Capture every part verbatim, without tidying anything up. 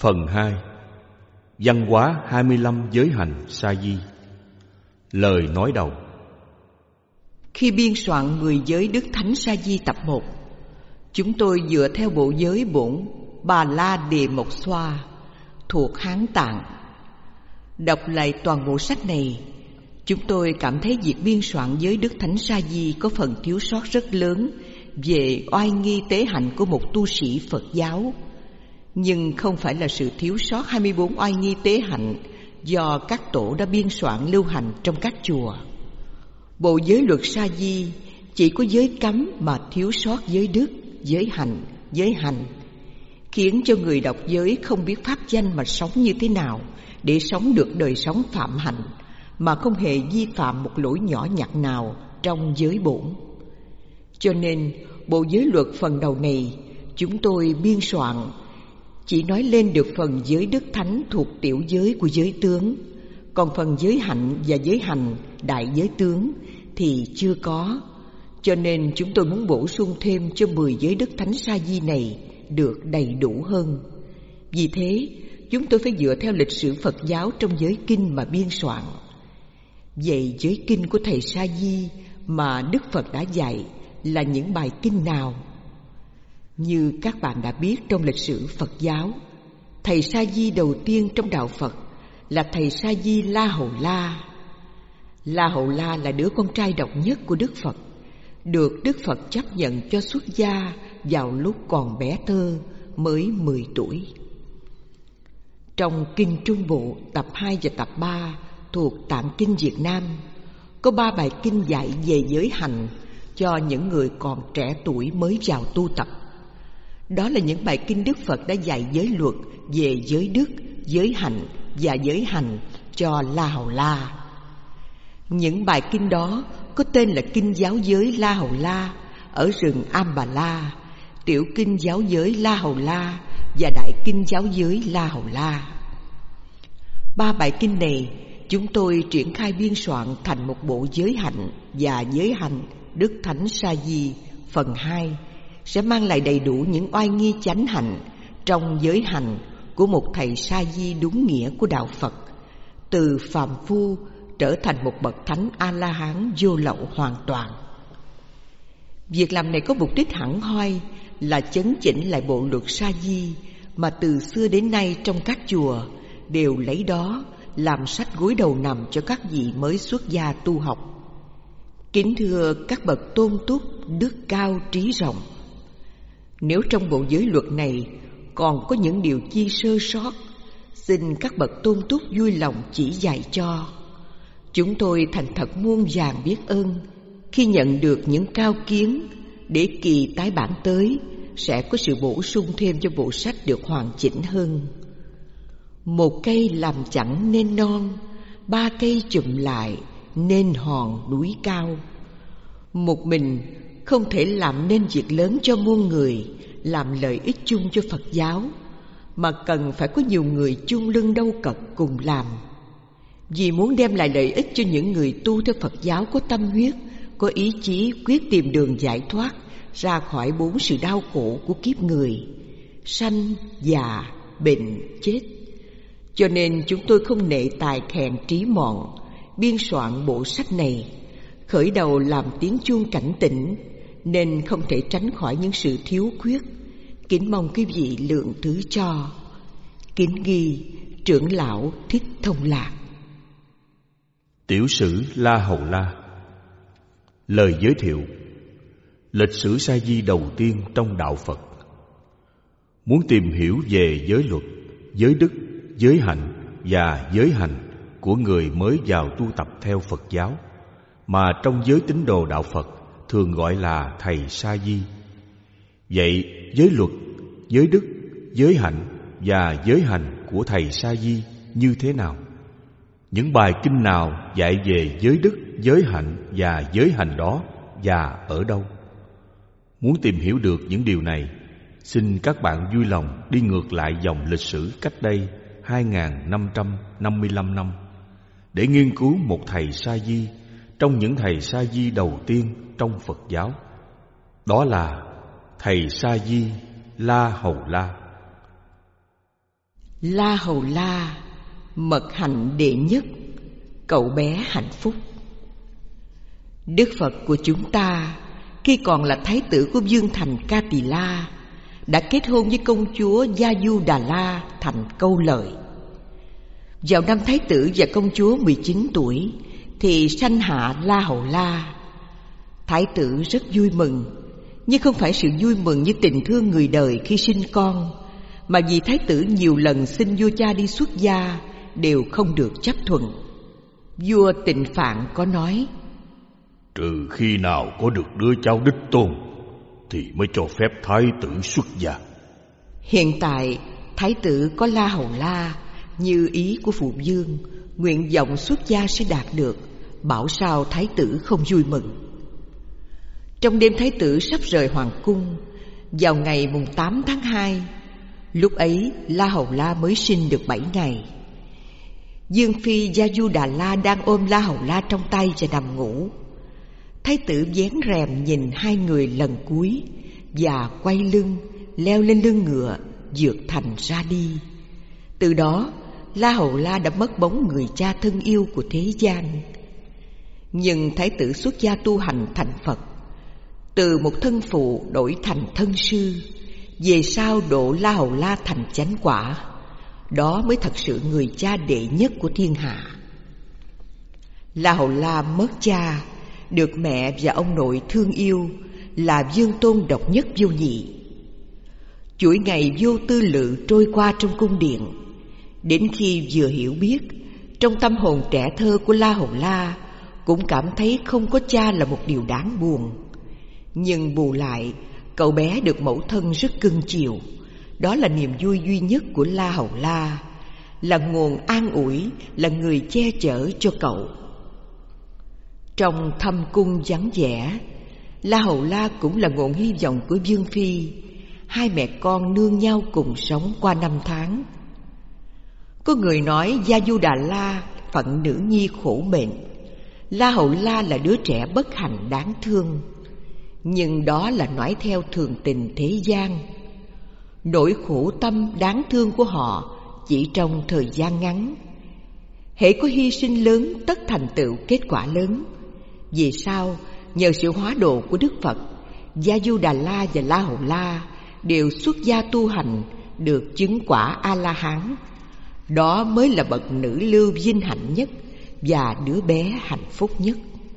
Phần hai. Văn hóa hai mươi lăm giới hành sa di. Lời nói đầu. Khi biên soạn mười giới Đức Thánh Sa Di tập một, chúng tôi dựa theo bộ giới bổn Bà La Đề Mộc Xoa thuộc Hán Tạng. Đọc lại toàn bộ sách này, chúng tôi cảm thấy việc biên soạn giới Đức Thánh Sa Di có phần thiếu sót rất lớn về oai nghi tế hạnh của một tu sĩ Phật giáo, nhưng không phải là sự thiếu sót hai mươi bốn oai nghi tế hạnh do các tổ đã biên soạn lưu hành trong các chùa. Bộ giới luật Sa Di chỉ có giới cấm mà thiếu sót giới đức, giới hạnh, giới hành, khiến cho người đọc giới không biết pháp danh mà sống như thế nào để sống được đời sống phạm hạnh mà không hề vi phạm một lỗi nhỏ nhặt nào trong giới bổn. Cho nên bộ giới luật phần đầu này chúng tôi biên soạn chỉ nói lên được phần giới đức thánh thuộc tiểu giới của giới tướng, còn phần giới hạnh và giới hành đại giới tướng thì chưa có. Cho nên chúng tôi muốn bổ sung thêm cho mười giới đức thánh sa di này được đầy đủ hơn. Vì thế chúng tôi phải dựa theo lịch sử Phật giáo trong giới kinh mà biên soạn. Vậy giới kinh của thầy Sa Di mà Đức Phật đã dạy là những bài kinh nào? Như các bạn đã biết, trong lịch sử Phật giáo, thầy Sa Di đầu tiên trong đạo Phật là thầy Sa Di La Hầu La. La Hầu La là đứa con trai độc nhất của Đức Phật, được Đức Phật chấp nhận cho xuất gia vào lúc còn bé thơ, mới mười tuổi. Trong Kinh Trung Bộ tập hai và tập ba thuộc Tạng Kinh Việt Nam có ba bài kinh dạy về giới hành cho những người còn trẻ tuổi mới vào tu tập. Đó là những bài kinh Đức Phật đã dạy giới luật về giới đức, giới hạnh và giới hành cho La Hầu La. Những bài kinh đó có tên là Kinh Giáo Giới La Hầu La ở rừng Ambala, Tiểu Kinh Giáo Giới La Hầu La và Đại Kinh Giáo Giới La Hầu La. Ba bài kinh này chúng tôi triển khai biên soạn thành một bộ giới hạnh và giới hành Đức Thánh Sa Di phần hai, sẽ mang lại đầy đủ những oai nghi chánh hạnh trong giới hành của một thầy Sa Di đúng nghĩa của đạo Phật, từ phàm phu trở thành một bậc thánh A-la-hán vô lậu hoàn toàn. Việc làm này có mục đích hẳn hoi là chấn chỉnh lại bộ luật Sa Di mà từ xưa đến nay trong các chùa đều lấy đó làm sách gối đầu nằm cho các vị mới xuất gia tu học. Kính thưa các bậc tôn túc, đức cao trí rộng, nếu trong bộ giới luật này còn có những điều chi sơ sót, xin các bậc tôn túc vui lòng chỉ dạy cho. Chúng tôi thành thật muôn vàn biết ơn khi nhận được những cao kiến, để kỳ tái bản tới sẽ có sự bổ sung thêm cho bộ sách được hoàn chỉnh hơn. Một cây làm chẳng nên non, ba cây chụm lại nên hòn núi cao. Một mình không thể làm nên việc lớn cho muôn người, làm lợi ích chung cho Phật giáo, mà cần phải có nhiều người chung lưng đâu cật cùng làm. Vì muốn đem lại lợi ích cho những người tu theo Phật giáo có tâm huyết, có ý chí quyết tìm đường giải thoát ra khỏi bốn sự đau khổ của kiếp người: sanh, già, bệnh, chết. Cho nên chúng tôi không nệ tài hèn trí mọn, biên soạn bộ sách này, khởi đầu làm tiếng chuông cảnh tỉnh, nên không thể tránh khỏi những sự thiếu khuyết. Kính mong quý vị lượng thứ cho. Kính ghi trưởng lão Thích Thông Lạc. Tiểu sử La Hầu La. Lời giới thiệu: lịch sử Sa Di đầu tiên trong đạo Phật. Muốn tìm hiểu về giới luật, giới đức, giới hạnh và giới hành của người mới vào tu tập theo Phật giáo, mà trong giới tín đồ đạo Phật thường gọi là thầy Sa Di. Vậy giới luật, giới đức, giới hạnh và giới hành của thầy Sa Di như thế nào? Những bài kinh nào dạy về giới đức, giới hạnh và giới hành đó, và ở đâu? Muốn tìm hiểu được những điều này, xin các bạn vui lòng đi ngược lại dòng lịch sử cách đây hai nghìn năm trăm năm mươi lăm năm để nghiên cứu một thầy Sa Di trong những thầy Sa Di đầu tiên trong Phật giáo. Đó là thầy Sa Di La Hầu La. La Hầu La, mật hạnh đệ nhất, cậu bé hạnh phúc. Đức Phật của chúng ta khi còn là thái tử của vương thành Ca Tỳ La đã kết hôn với công chúa Gia Du Đà La thành câu lợi. Vào năm thái tử và công chúa mười chín tuổi thì sanh hạ La Hầu La. Thái tử rất vui mừng, nhưng không phải sự vui mừng như tình thương người đời khi sinh con, mà vì thái tử nhiều lần xin vua cha đi xuất gia đều không được chấp thuận. Vua Tịnh Phạn có nói: trừ khi nào có được đứa cháu đích tôn thì mới cho phép thái tử xuất gia. Hiện tại thái tử có La Hầu La như ý của phụ vương, nguyện vọng xuất gia sẽ đạt được, bảo sao thái tử không vui mừng. Trong đêm thái tử sắp rời hoàng cung, vào ngày mùng tám tháng hai, lúc ấy La Hầu La mới sinh được bảy ngày. Dương phi Gia Du Đà La đang ôm La Hầu La trong tay và nằm ngủ. Thái tử vén rèm nhìn hai người lần cuối và quay lưng leo lên lưng ngựa vượt thành ra đi. Từ đó La Hầu La đã mất bóng người cha thân yêu của thế gian. Nhưng thái tử xuất gia tu hành thành Phật, từ một thân phụ đổi thành thân sư, về sau độ La Hầu La thành chánh quả. Đó mới thật sự người cha đệ nhất của thiên hạ. La Hầu La mất cha, được mẹ và ông nội thương yêu là Vương Tôn độc nhất vô nhị. Chuỗi ngày vô tư lự trôi qua trong cung điện, đến khi vừa hiểu biết, trong tâm hồn trẻ thơ của La Hầu La cũng cảm thấy không có cha là một điều đáng buồn. Nhưng bù lại, cậu bé được mẫu thân rất cưng chiều. Đó là niềm vui duy nhất của La Hầu La, là nguồn an ủi, là người che chở cho cậu. Trong thâm cung vắng vẻ, La Hầu La cũng là nguồn hy vọng của Vương phi. Hai mẹ con nương nhau cùng sống qua năm tháng. Có người nói Gia Du Đà La phận nữ nhi khổ mệnh, La Hầu La là đứa trẻ bất hạnh đáng thương. Nhưng đó là nói theo thường tình thế gian. Nỗi khổ tâm đáng thương của họ chỉ trong thời gian ngắn. Hễ có hy sinh lớn tất thành tựu kết quả lớn. Vì sao? Nhờ sự hóa độ của Đức Phật, Gia Du Đà La và La Hầu La đều xuất gia tu hành, được chứng quả A-la-hán. Đó mới là bậc nữ lưu vinh hạnh nhất và đứa bé hạnh phúc nhất.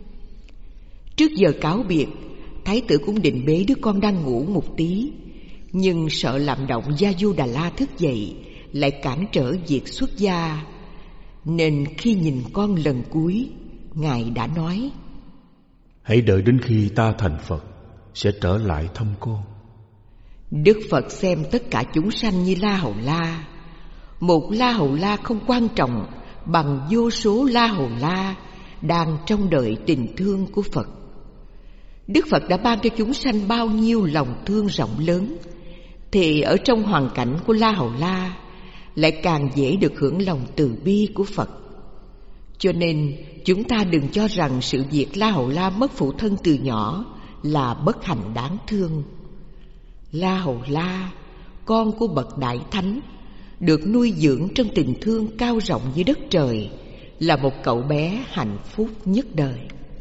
Trước giờ cáo biệt, thái tử cũng định bế đứa con đang ngủ một tí, nhưng sợ làm động Gia Du Đà La thức dậy, lại cản trở việc xuất gia. Nên khi nhìn con lần cuối, Ngài đã nói: hãy đợi đến khi ta thành Phật sẽ trở lại thăm con. Đức Phật xem tất cả chúng sanh như La Hầu La. Một La Hầu La không quan trọng bằng vô số La Hầu La đang trông đợi tình thương của Phật. Đức Phật đã ban cho chúng sanh bao nhiêu lòng thương rộng lớn, thì ở trong hoàn cảnh của La Hầu La lại càng dễ được hưởng lòng từ bi của Phật. Cho nên chúng ta đừng cho rằng sự việc La Hầu La mất phụ thân từ nhỏ là bất hạnh đáng thương. La Hầu La, con của bậc đại thánh, được nuôi dưỡng trong tình thương cao rộng như đất trời, là một cậu bé hạnh phúc nhất đời.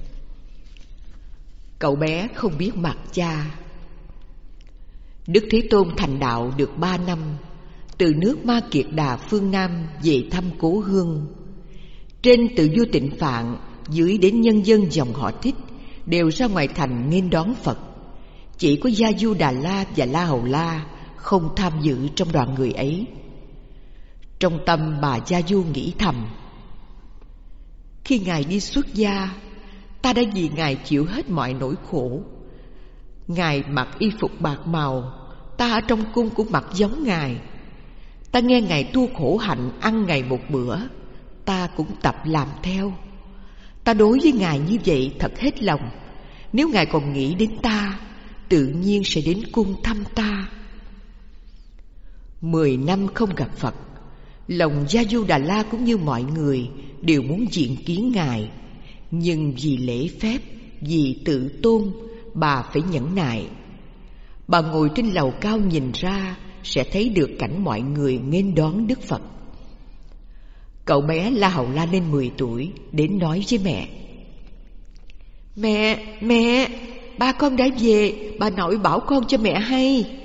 Cậu bé không biết mặt cha. Đức Thế Tôn thành đạo được ba năm, từ nước Ma Kiệt Đà phương Nam về thăm cố hương. Trên từ vua Tịnh Phạn, dưới đến nhân dân dòng họ Thích đều ra ngoài thành nghênh đón Phật. Chỉ có Gia Du Đà La và La Hầu La không tham dự trong đoàn người ấy. Trong tâm bà Gia Du nghĩ thầm: khi Ngài đi xuất gia, ta đã vì Ngài chịu hết mọi nỗi khổ. Ngài mặc y phục bạc màu, ta ở trong cung cũng mặc giống Ngài. Ta nghe Ngài tu khổ hạnh ăn ngày một bữa, ta cũng tập làm theo. Ta đối với Ngài như vậy thật hết lòng. Nếu Ngài còn nghĩ đến ta, tự nhiên sẽ đến cung thăm ta. Mười năm không gặp Phật, lòng Gia Du Đà La cũng như mọi người đều muốn diện kiến Ngài. Nhưng vì lễ phép, vì tự tôn, bà phải nhẫn nại. Bà ngồi trên lầu cao nhìn ra, sẽ thấy được cảnh mọi người nghênh đón Đức Phật. Cậu bé La Hầu La lên mười tuổi đến nói với mẹ: Mẹ, mẹ, ba con đã về, bà nội bảo con cho mẹ hay.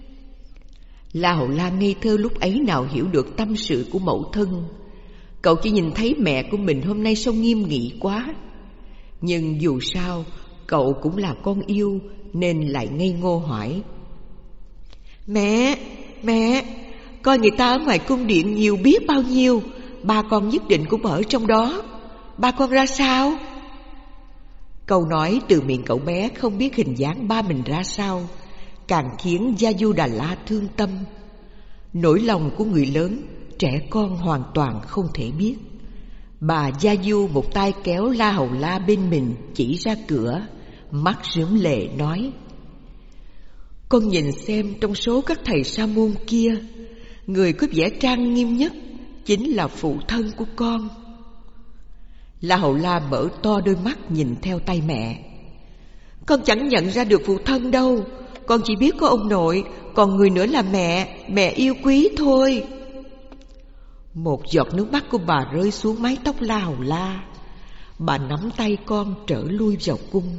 La Hầu La ngây thơ lúc ấy nào hiểu được tâm sự của mẫu thân. Cậu chỉ nhìn thấy mẹ của mình hôm nay sao nghiêm nghị quá. Nhưng dù sao cậu cũng là con yêu nên lại ngây ngô hỏi: Mẹ, mẹ, coi người ta ở ngoài cung điện nhiều biết bao nhiêu, ba con nhất định cũng ở trong đó. Ba con ra sao? Câu nói từ miệng cậu bé không biết hình dáng ba mình ra sao càng khiến Gia Du Đà La thương tâm. Nỗi lòng của người lớn, trẻ con hoàn toàn không thể biết. Bà Gia Du một tay kéo La Hầu La bên mình chỉ ra cửa, mắt rướm lệ nói: Con nhìn xem, trong số các thầy sa môn kia, người có vẻ trang nghiêm nhất chính là phụ thân của con. La Hầu La mở to đôi mắt nhìn theo tay mẹ. Con chẳng nhận ra được phụ thân đâu, con chỉ biết có ông nội, còn người nữa là mẹ, mẹ yêu quý thôi. Một giọt nước mắt của bà rơi xuống mái tóc La Hầu La. Bà nắm tay con trở lui vào cung.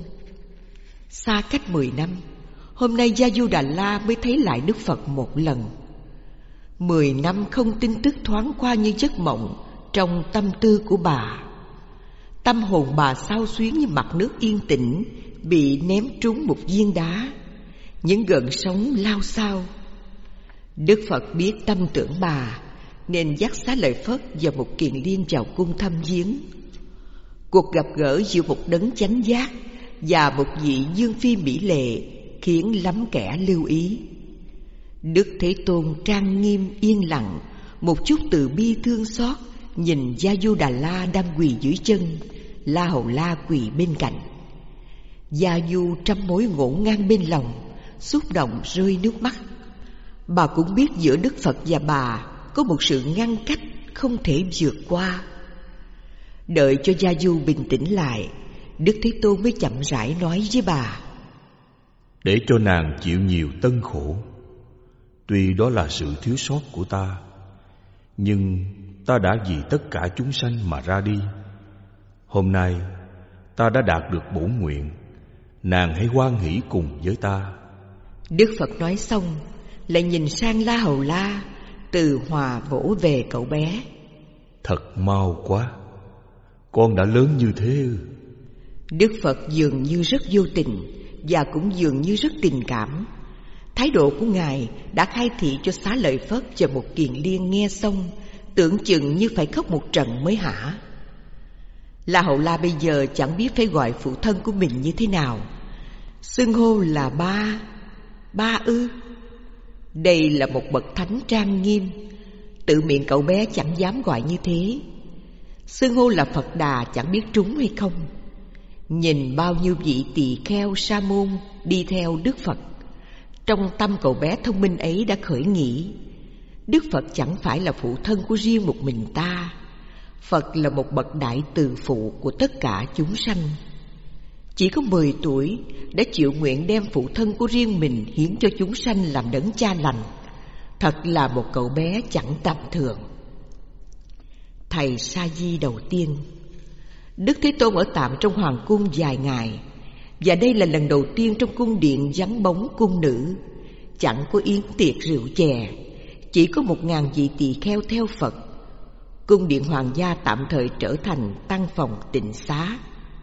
Xa cách mười năm, hôm nay Gia Du Đà La mới thấy lại Đức Phật một lần. Mười năm không tin tức thoáng qua như giấc mộng trong tâm tư của bà. Tâm hồn bà xao xuyến như mặt nước yên tĩnh bị ném trúng một viên đá, những gợn sóng lao xao. Đức Phật biết tâm tưởng bà nên dắt Xá Lợi Phất và một kiền liên vào cung thăm viếng. Cuộc gặp gỡ giữa một đấng chánh giác và một vị dương phi mỹ lệ khiến lắm kẻ lưu ý. Đức Thế Tôn trang nghiêm yên lặng, một chút từ bi thương xót nhìn Gia Du Đà La đang quỳ dưới chân, La Hầu La quỳ bên cạnh. Gia Du trăm mối ngổn ngang bên lòng, xúc động rơi nước mắt. Bà cũng biết giữa Đức Phật và bà có một sự ngăn cách không thể vượt qua. Đợi cho Gia Du bình tĩnh lại, Đức Thế Tôn mới chậm rãi nói với bà: Để cho nàng chịu nhiều tân khổ, tuy đó là sự thiếu sót của ta, nhưng ta đã vì tất cả chúng sanh mà ra đi. Hôm nay ta đã đạt được bổn nguyện, nàng hãy hoan hỷ cùng với ta. Đức Phật nói xong lại nhìn sang La Hầu La, từ hòa vỗ về cậu bé: Thật mau quá, con đã lớn như thế. Đức Phật dường như rất vô tình và cũng dường như rất tình cảm. Thái độ của Ngài đã khai thị cho Xá Lợi Phất và một kiền liên nghe xong tưởng chừng như phải khóc một trận mới hả. La Hầu La bây giờ chẳng biết phải gọi phụ thân của mình như thế nào. Xưng hô là ba. Ba ư? Đây là một bậc thánh trang nghiêm, tự miệng cậu bé chẳng dám gọi như thế. Xưng hô là Phật Đà chẳng biết trúng hay không. Nhìn bao nhiêu vị tỳ kheo sa môn đi theo Đức Phật, trong tâm cậu bé thông minh ấy đã khởi nghĩ: Đức Phật chẳng phải là phụ thân của riêng một mình ta. Phật là một bậc đại từ phụ của tất cả chúng sanh. Chỉ có mười tuổi đã chịu nguyện đem phụ thân của riêng mình hiến cho chúng sanh làm đấng cha lành. Thật là một cậu bé chẳng tầm thường. Thầy Sa Di đầu tiên. Đức Thế Tôn ở tạm trong hoàng cung vài ngày, và đây là lần đầu tiên trong cung điện vắng bóng cung nữ. Chẳng có yến tiệc rượu chè, chỉ có một ngàn vị tỳ kheo theo Phật. Cung điện hoàng gia tạm thời trở thành tăng phòng tịnh xá.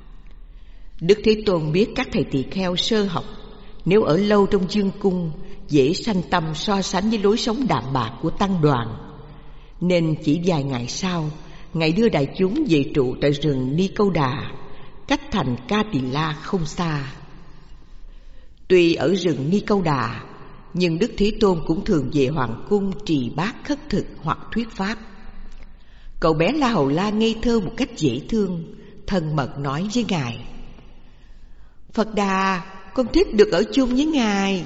Đức Thế Tôn biết các thầy tỳ kheo sơ học nếu ở lâu trong dương cung dễ sanh tâm so sánh với lối sống đạm bạc của tăng đoàn, nên chỉ vài ngày sau, Ngài đưa đại chúng về trụ tại rừng Ni Câu Đà, cách thành Ca Tỳ La không xa. Tuy ở rừng Ni Câu Đà, nhưng Đức Thế Tôn cũng thường về hoàng cung trì bát khất thực hoặc thuyết pháp. Cậu bé La Hầu La ngây thơ một cách dễ thương, thân mật nói với Ngài: Phật Đà, con thích được ở chung với Ngài.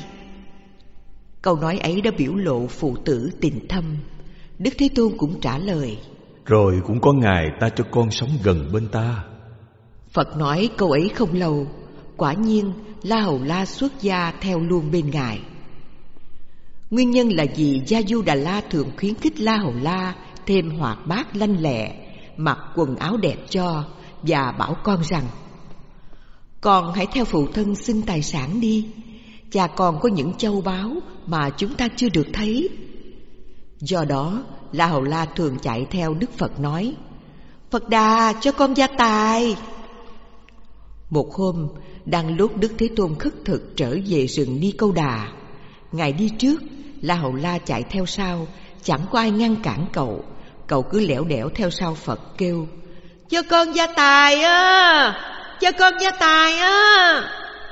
Câu nói ấy đã biểu lộ phụ tử tình thâm. Đức Thế Tôn cũng trả lời: Rồi cũng có ngày ta cho con sống gần bên ta. Phật nói câu ấy không lâu, quả nhiên La Hầu La xuất gia theo luôn bên Ngài. Nguyên nhân là vì Gia Du Đà La thường khuyến khích La Hầu La thêm hoạt bát lanh lẹ, mặc quần áo đẹp cho, và bảo con rằng: con hãy theo phụ thân xin tài sản đi, cha con có những châu báu mà chúng ta chưa được thấy. Do đó La Hầu La thường chạy theo Đức Phật nói: Phật Đà cho con gia tài. Một hôm, đang lúc Đức Thế Tôn khất thực trở về rừng Ni Câu Đà, Ngài đi trước, La Hầu La chạy theo sau, chẳng có ai ngăn cản cậu. Cậu cứ lẻo đẻo theo sau Phật kêu: cho con gia tài á, cho con gia tài á.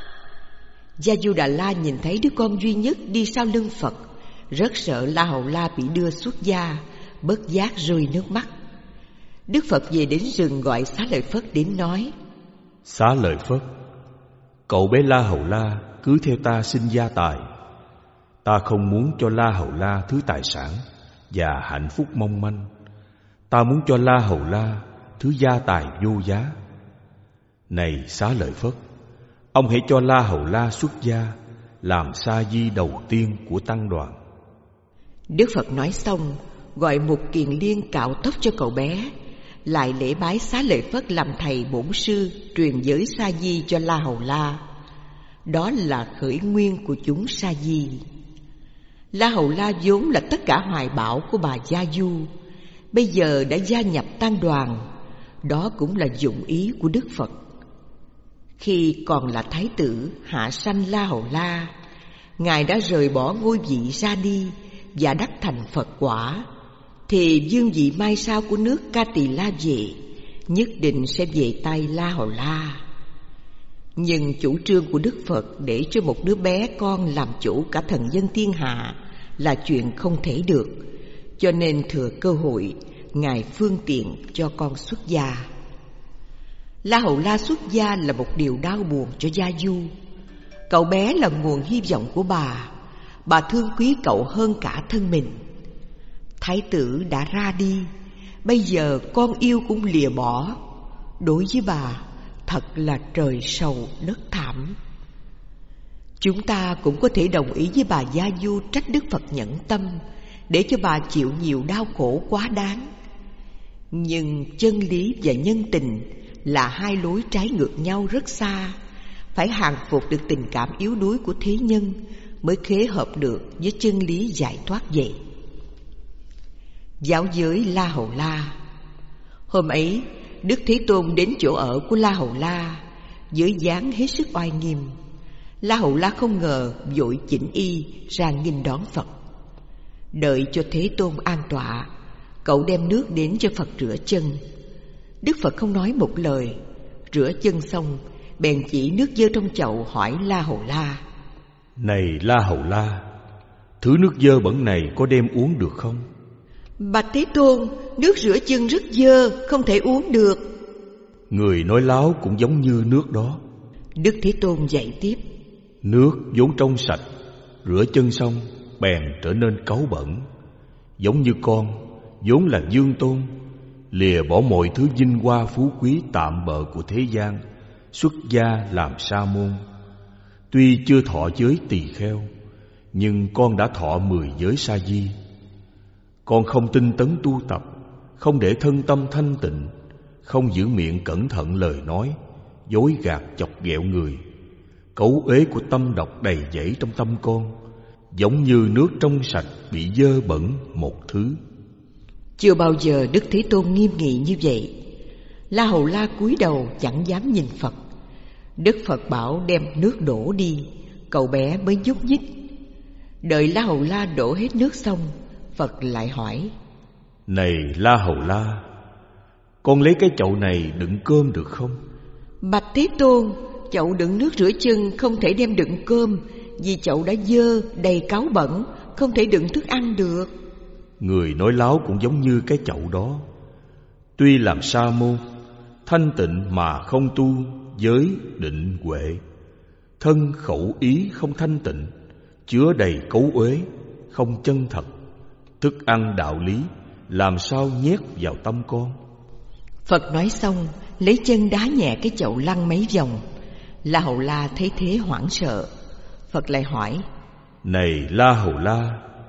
Gia Du Đà La nhìn thấy đứa con duy nhất đi sau lưng Phật, rất sợ La Hầu La bị đưa xuất gia, bất giác rơi nước mắt. Đức Phật về đến rừng gọi Xá Lợi Phất đến nói: Xá Lợi Phất, cậu bé La Hầu La cứ theo ta xin gia tài. Ta không muốn cho La Hầu La thứ tài sản và hạnh phúc mong manh. Ta muốn cho La Hầu La thứ gia tài vô giá. Này Xá Lợi Phất, ông hãy cho La Hầu La xuất gia, làm sa di đầu tiên của tăng đoàn. Đức Phật nói xong, gọi Mục Kiền Liên cạo tóc cho cậu bé, lại lễ bái Xá Lợi Phất làm thầy bổn sư, truyền giới sa di cho La Hầu La. Đó là khởi nguyên của chúng sa di. La Hầu La vốn là tất cả hoài bão của bà Gia Du, bây giờ đã gia nhập tăng đoàn. Đó cũng là dụng ý của Đức Phật. Khi còn là thái tử hạ sanh La Hầu La, Ngài đã rời bỏ ngôi vị ra đi và đắc thành Phật quả, thì vương vị mai sau của nước Ca Tỳ La về nhất định sẽ về tay La Hầu La. Nhưng chủ trương của Đức Phật để cho một đứa bé con làm chủ cả thần dân thiên hạ là chuyện không thể được, cho nên thừa cơ hội, Ngài phương tiện cho con xuất gia. La Hầu La xuất gia là một điều đau buồn cho Gia Du. Cậu bé là nguồn hy vọng của bà. Bà thương quý cậu hơn cả thân mình. Thái tử đã ra đi, bây giờ con yêu cũng lìa bỏ. Đối với bà, thật là trời sầu đất thảm. Chúng ta cũng có thể đồng ý với bà Gia Du trách Đức Phật nhẫn tâm, để cho bà chịu nhiều đau khổ quá đáng. Nhưng chân lý và nhân tình là hai lối trái ngược nhau rất xa. Phải hàng phục được tình cảm yếu đuối của thế nhân mới khế hợp được với chân lý giải thoát vậy. Giáo giới La Hầu La. Hôm ấy, Đức Thế Tôn đến chỗ ở của La Hầu La với dáng hết sức oai nghiêm. La Hầu La không ngờ, vội chỉnh y ra nghênh đón Phật. Đợi cho Thế Tôn an tọa, cậu đem nước đến cho Phật rửa chân. Đức Phật không nói một lời. Rửa chân xong, bèn chỉ nước dơ trong chậu hỏi La Hầu La: Này La Hầu La, thứ nước dơ bẩn này có đem uống được không? Bạch Thế Tôn, nước rửa chân rất dơ, không thể uống được. Người nói láo cũng giống như nước đó. Đức Thế Tôn dạy tiếp: Nước vốn trong sạch, rửa chân xong bèn trở nên cáu bẩn. Giống như con vốn là dương tôn, lìa bỏ mọi thứ vinh hoa phú quý tạm bợ của thế gian, xuất gia làm sa môn. Tuy chưa thọ giới tỳ kheo, nhưng con đã thọ mười giới sa di. Con không tinh tấn tu tập, không để thân tâm thanh tịnh, không giữ miệng cẩn thận lời nói, dối gạt chọc ghẹo người. Cấu uế của tâm độc đầy dẫy trong tâm con, giống như nước trong sạch bị dơ bẩn một thứ. Chưa bao giờ Đức Thế Tôn nghiêm nghị như vậy. La Hầu La cúi đầu chẳng dám nhìn Phật. Đức Phật bảo đem nước đổ đi, cậu bé mới nhúc nhích. Đợi La Hầu La đổ hết nước xong, Phật lại hỏi: Này La Hầu La, con lấy cái chậu này đựng cơm được không? Bạch Thế Tôn, chậu đựng nước rửa chân không thể đem đựng cơm, vì chậu đã dơ, đầy cáu bẩn, không thể đựng thức ăn được. Người nói láo cũng giống như cái chậu đó. Tuy làm sa môn, thanh tịnh mà không tu giới định huệ, thân khẩu ý không thanh tịnh, chứa đầy cấu uế, không chân thật. Thức ăn đạo lý làm sao nhét vào tâm con? Phật nói xong, lấy chân đá nhẹ cái chậu lăn mấy vòng. La Hầu La thấy thế hoảng sợ. Phật lại hỏi: Này La Hầu La,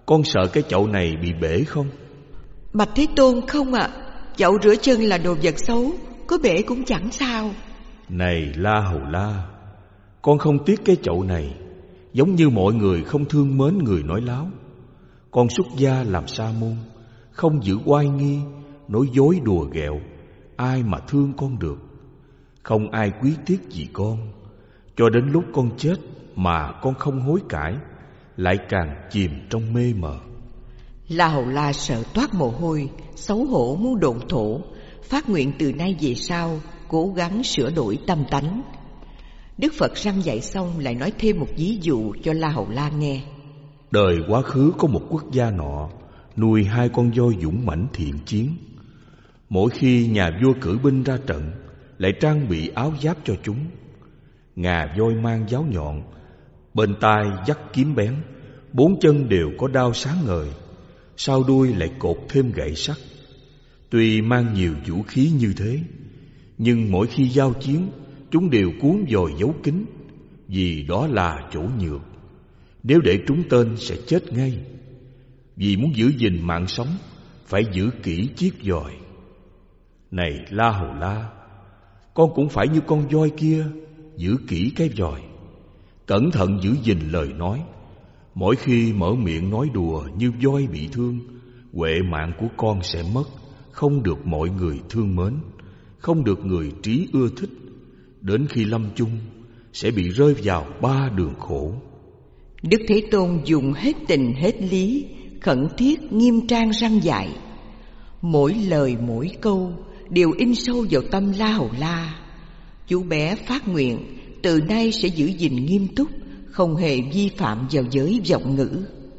Con sợ cái chậu này bị bể không? Bạch Thế Tôn, không ạ. À. Chậu rửa chân là đồ vật xấu, có bể cũng chẳng sao. Này La Hầu La, con không tiếc cái chậu này, giống như mọi người không thương mến người nói láo. Con xuất gia làm sa môn, không giữ oai nghi, nói dối đùa ghẹo, ai mà thương con được. Không ai quý tiếc gì con, cho đến lúc con chết mà con không hối cải, lại càng chìm trong mê mờ. La Hầu La sợ toát mồ hôi, xấu hổ muốn độn thổ, phát nguyện từ nay về sau cố gắng sửa đổi tâm tánh. Đức Phật răn dạy xong lại nói thêm một ví dụ cho La Hầu La nghe. Đời quá khứ có một quốc gia nọ nuôi hai con voi dũng mãnh thiện chiến. Mỗi khi nhà vua cử binh ra trận, lại trang bị áo giáp cho chúng. Ngà voi mang giáo nhọn, bên tai dắt kiếm bén, bốn chân đều có đao sáng ngời, sau đuôi lại cột thêm gậy sắt. Tuy mang nhiều vũ khí như thế, nhưng mỗi khi giao chiến, chúng đều cuốn dòi giấu kín, vì đó là chỗ nhược. Nếu để trúng tên sẽ chết ngay. Vì muốn giữ gìn mạng sống, phải giữ kỹ chiếc dòi. Này La Hầu La, con cũng phải như con voi kia, giữ kỹ cái dòi, cẩn thận giữ gìn lời nói. Mỗi khi mở miệng nói đùa như voi bị thương, huệ mạng của con sẽ mất, không được mọi người thương mến, không được người trí ưa thích. Đến khi lâm chung, sẽ bị rơi vào ba đường khổ. Đức Thế Tôn dùng hết tình hết lý, khẩn thiết nghiêm trang răn dạy. Mỗi lời mỗi câu đều in sâu vào tâm La Hầu La. Chú bé phát nguyện từ nay sẽ giữ gìn nghiêm túc, không hề vi phạm vào giới vọng ngữ.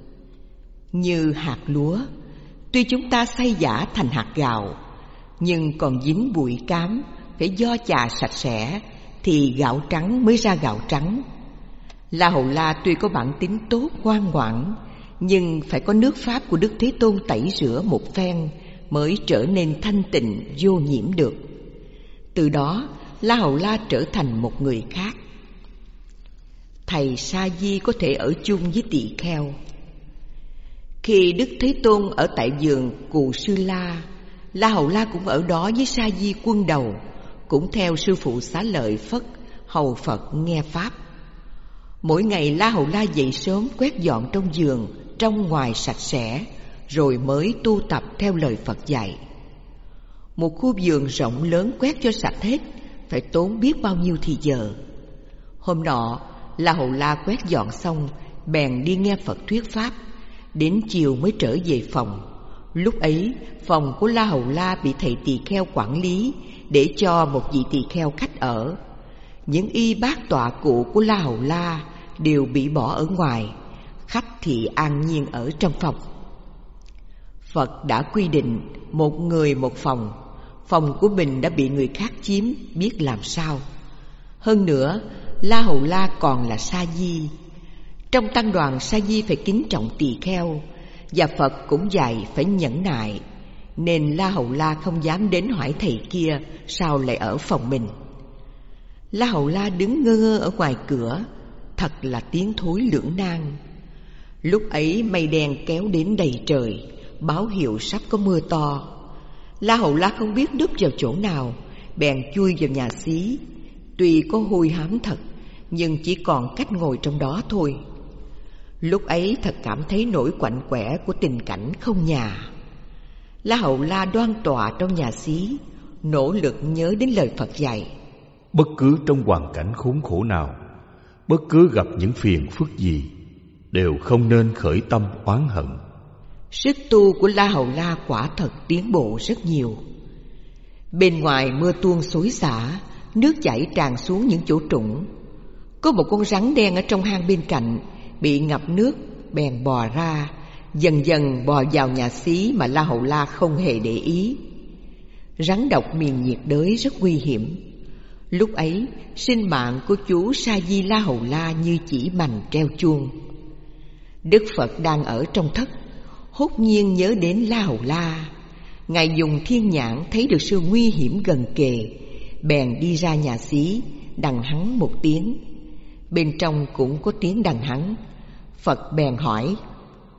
Như hạt lúa, tuy chúng ta xay giã thành hạt gạo, nhưng còn dính bụi cám, phải do chà sạch sẽ thì gạo trắng mới ra gạo trắng. La Hầu La tuy có bản tính tốt ngoan ngoãn, nhưng phải có nước pháp của Đức Thế Tôn tẩy rửa một phen mới trở nên thanh tịnh vô nhiễm được. Từ đó La Hầu La trở thành một người khác. Thầy Sa Di có thể ở chung với tỳ kheo. Khi Đức Thế Tôn ở tại vườn Cù Sư La, La Hầu La cũng ở đó với Sa Di quân đầu, cũng theo sư phụ Xá Lợi Phất hầu Phật nghe pháp. Mỗi ngày La Hầu La dậy sớm quét dọn trong vườn, trong ngoài sạch sẽ, rồi mới tu tập theo lời Phật dạy. Một khu vườn rộng lớn quét cho sạch hết phải tốn biết bao nhiêu thì giờ. Hôm nọ La Hầu La quét dọn xong, bèn đi nghe Phật thuyết pháp. Đến chiều mới trở về phòng. Lúc ấy phòng của La Hầu La bị thầy tỳ kheo quản lý, để cho một vị tỳ kheo khách ở. Những y bát tọa cụ của La Hầu La đều bị bỏ ở ngoài, khách thì an nhiên ở trong phòng. Phật đã quy định một người một phòng, phòng của mình đã bị người khác chiếm, biết làm sao. Hơn nữa La Hầu La còn là Sa Di. Trong tăng đoàn Sa Di phải kính trọng tỳ kheo, và Phật cũng dạy phải nhẫn nại, nên La Hầu La không dám đến hỏi thầy kia sao lại ở phòng mình. La Hầu La đứng ngơ ngơ ở ngoài cửa, thật là tiếng thối lưỡng nan. Lúc ấy mây đen kéo đến đầy trời, báo hiệu sắp có mưa to. La Hầu La không biết núp vào chỗ nào, bèn chui vào nhà xí. Tuy có hôi hám thật, nhưng chỉ còn cách ngồi trong đó thôi. Lúc ấy thật cảm thấy nỗi quạnh quẻ của tình cảnh không nhà. La Hầu La đoan tọa trong nhà xí, nỗ lực nhớ đến lời Phật dạy. Bất cứ trong hoàn cảnh khốn khổ nào, bất cứ gặp những phiền phức gì, đều không nên khởi tâm oán hận. Sức tu của La Hầu La quả thật tiến bộ rất nhiều. Bên ngoài mưa tuôn xối xả, nước chảy tràn xuống những chỗ trũng. Có một con rắn đen ở trong hang bên cạnh, bị ngập nước bèn bò ra, dần dần bò vào nhà xí mà La Hầu La không hề để ý. Rắn độc miền nhiệt đới rất nguy hiểm. Lúc ấy sinh mạng của chú Sa Di La Hầu La như chỉ mành treo chuông. Đức Phật đang ở trong thất, hốt nhiên nhớ đến La Hầu La. Ngài dùng thiên nhãn thấy được sự nguy hiểm gần kề, bèn đi ra nhà xí, đằng hắn một tiếng. Bên trong cũng có tiếng đằng hắn. Phật bèn hỏi: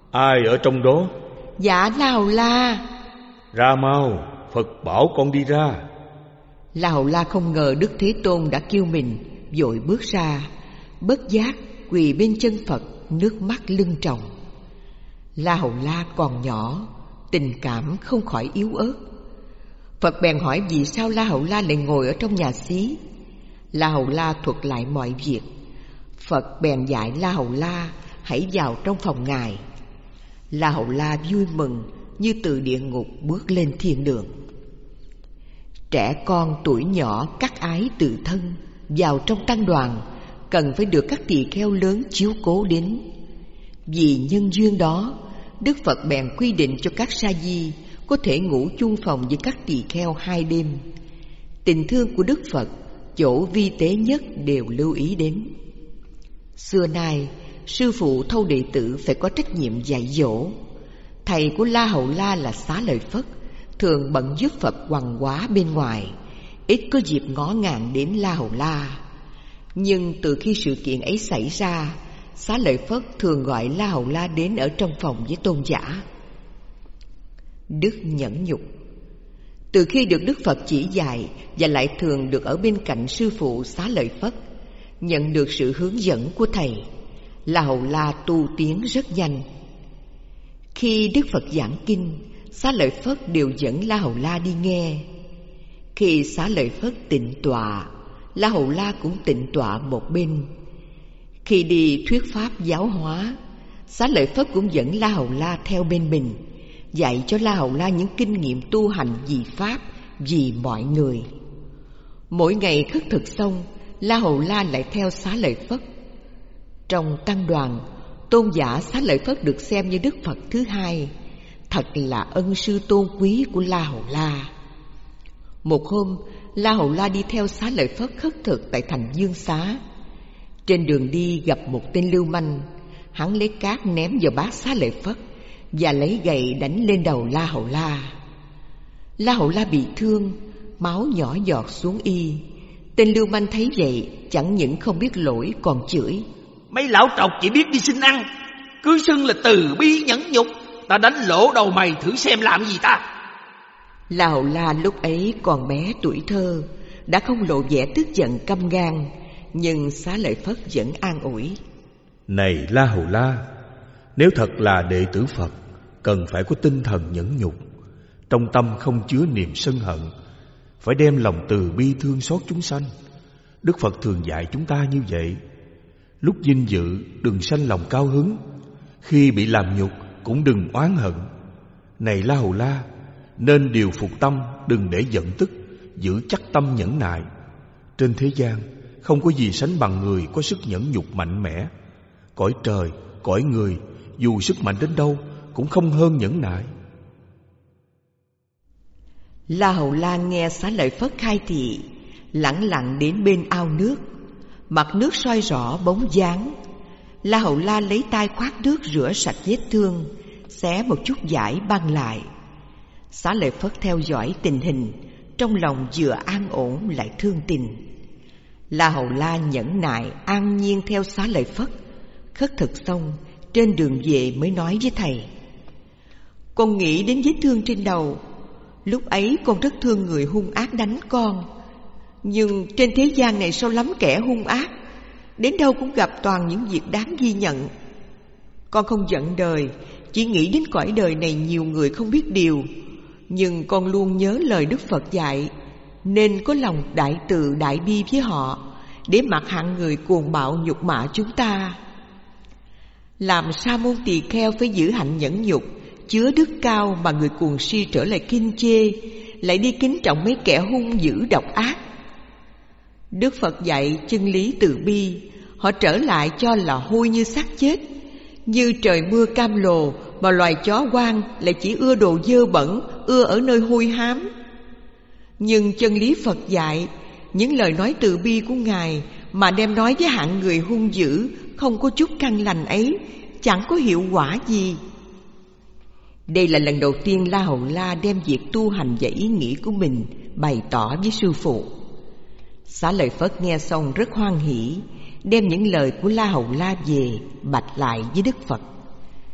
Ai ở trong đó? Dạ La Hầu La. Ra mau, Phật bảo con đi ra. La Hầu La không ngờ Đức Thế Tôn đã kêu mình, vội bước ra, bất giác quỳ bên chân Phật, nước mắt lưng tròng. La Hầu La còn nhỏ, tình cảm không khỏi yếu ớt. Phật bèn hỏi vì sao La Hầu La lại ngồi ở trong nhà xí. La Hầu La thuật lại mọi việc. Phật bèn dạy La Hầu La hãy vào trong phòng Ngài. La Hầu La vui mừng như từ địa ngục bước lên thiên đường. Trẻ con tuổi nhỏ cắt ái tự thân vào trong tăng đoàn, cần phải được các tỳ kheo lớn chiếu cố đến. Vì nhân duyên đó, Đức Phật bèn quy định cho các sa di có thể ngủ chung phòng với các tỳ kheo hai đêm. Tình thương của Đức Phật, chỗ vi tế nhất đều lưu ý đến. Xưa nay, sư phụ thâu đệ tử phải có trách nhiệm dạy dỗ. Thầy của La Hầu La là Xá Lợi Phất, thường bận giúp Phật hoằng hóa bên ngoài, ít có dịp ngó ngàng đến La Hầu La. Nhưng từ khi sự kiện ấy xảy ra, Xá Lợi Phất thường gọi La Hầu La đến ở trong phòng với tôn giả. Đức nhẫn nhục. Từ khi được Đức Phật chỉ dạy và lại thường được ở bên cạnh sư phụ Xá Lợi Phất, nhận được sự hướng dẫn của thầy, La Hầu La tu tiến rất nhanh. Khi Đức Phật giảng kinh, Xá Lợi Phất đều dẫn La Hầu La đi nghe. Khi Xá Lợi Phất tịnh tọa, La Hầu La cũng tịnh tọa một bên. Khi đi thuyết pháp giáo hóa, Xá Lợi Phất cũng dẫn La Hầu La theo bên mình, dạy cho La Hầu La những kinh nghiệm tu hành vì pháp, vì mọi người. Mỗi ngày khất thực xong, La Hầu La lại theo Xá Lợi Phất. Trong tăng đoàn, tôn giả Xá Lợi Phất được xem như Đức Phật thứ hai, thật là ân sư tôn quý của La Hầu La. Một hôm, La Hầu La đi theo Xá Lợi Phất khất thực tại thành Dương Xá. Trên đường đi gặp một tên lưu manh, hắn lấy cát ném vào bát Xá Lợi Phất và lấy gậy đánh lên đầu La Hầu La. La Hầu La bị thương, máu nhỏ giọt xuống y. Tên lưu manh thấy vậy, chẳng những không biết lỗi còn chửi: Mấy lão trọc chỉ biết đi xin ăn, cứ xưng là từ bi nhẫn nhục, ta đánh lỗ đầu mày thử xem làm gì ta. La Hầu La lúc ấy còn bé tuổi thơ, đã không lộ vẻ tức giận căm gan, nhưng Xá Lợi Phất vẫn an ủi: Này La Hầu La, nếu thật là đệ tử Phật, cần phải có tinh thần nhẫn nhục, trong tâm không chứa niềm sân hận, phải đem lòng từ bi thương xót chúng sanh. Đức Phật thường dạy chúng ta như vậy. Lúc vinh dự đừng sanh lòng cao hứng, khi bị làm nhục cũng đừng oán hận. Này La Hầu La, nên điều phục tâm, đừng để giận tức, giữ chắc tâm nhẫn nại. Trên thế gian không có gì sánh bằng người có sức nhẫn nhục mạnh mẽ. Cõi trời, cõi người, dù sức mạnh đến đâu cũng không hơn nhẫn nại. La Hầu La nghe Xá Lợi Phất khai thị, lẳng lặng đến bên ao nước. Mặt nước soi rõ bóng dáng. La Hầu La lấy tay khoát nước rửa sạch vết thương, xé một chút vải băng lại. Xá Lợi Phất theo dõi tình hình, trong lòng vừa an ổn lại thương tình. La Hầu La nhẫn nại an nhiên theo Xá Lợi Phất. Khất thực xong, trên đường về mới nói với thầy: Con nghĩ đến vết thương trên đầu. Lúc ấy con rất thương người hung ác đánh con, nhưng trên thế gian này sao lắm kẻ hung ác, đến đâu cũng gặp toàn những việc đáng ghi nhận. Con không giận đời, chỉ nghĩ đến cõi đời này nhiều người không biết điều, nhưng con luôn nhớ lời Đức Phật dạy, nên có lòng đại từ đại bi với họ, để mặc hạng người cuồng bạo nhục mạ chúng ta. Làm sa môn tỳ kheo phải giữ hạnh nhẫn nhục, chứa đức cao, mà người cuồng si trở lại kinh chê, lại đi kính trọng mấy kẻ hung dữ độc ác. Đức Phật dạy chân lý từ bi, họ trở lại cho là hôi như xác chết. Như trời mưa cam lồ, mà loài chó hoang lại chỉ ưa đồ dơ bẩn, ưa ở nơi hôi hám. Nhưng chân lý Phật dạy, những lời nói từ bi của Ngài mà đem nói với hạng người hung dữ, không có chút căn lành ấy, chẳng có hiệu quả gì. Đây là lần đầu tiên La Hầu La đem việc tu hành và ý nghĩ của mình bày tỏ với sư phụ. Xá Lợi Phất nghe xong rất hoan hỉ, đem những lời của La Hầu La về bạch lại với Đức Phật.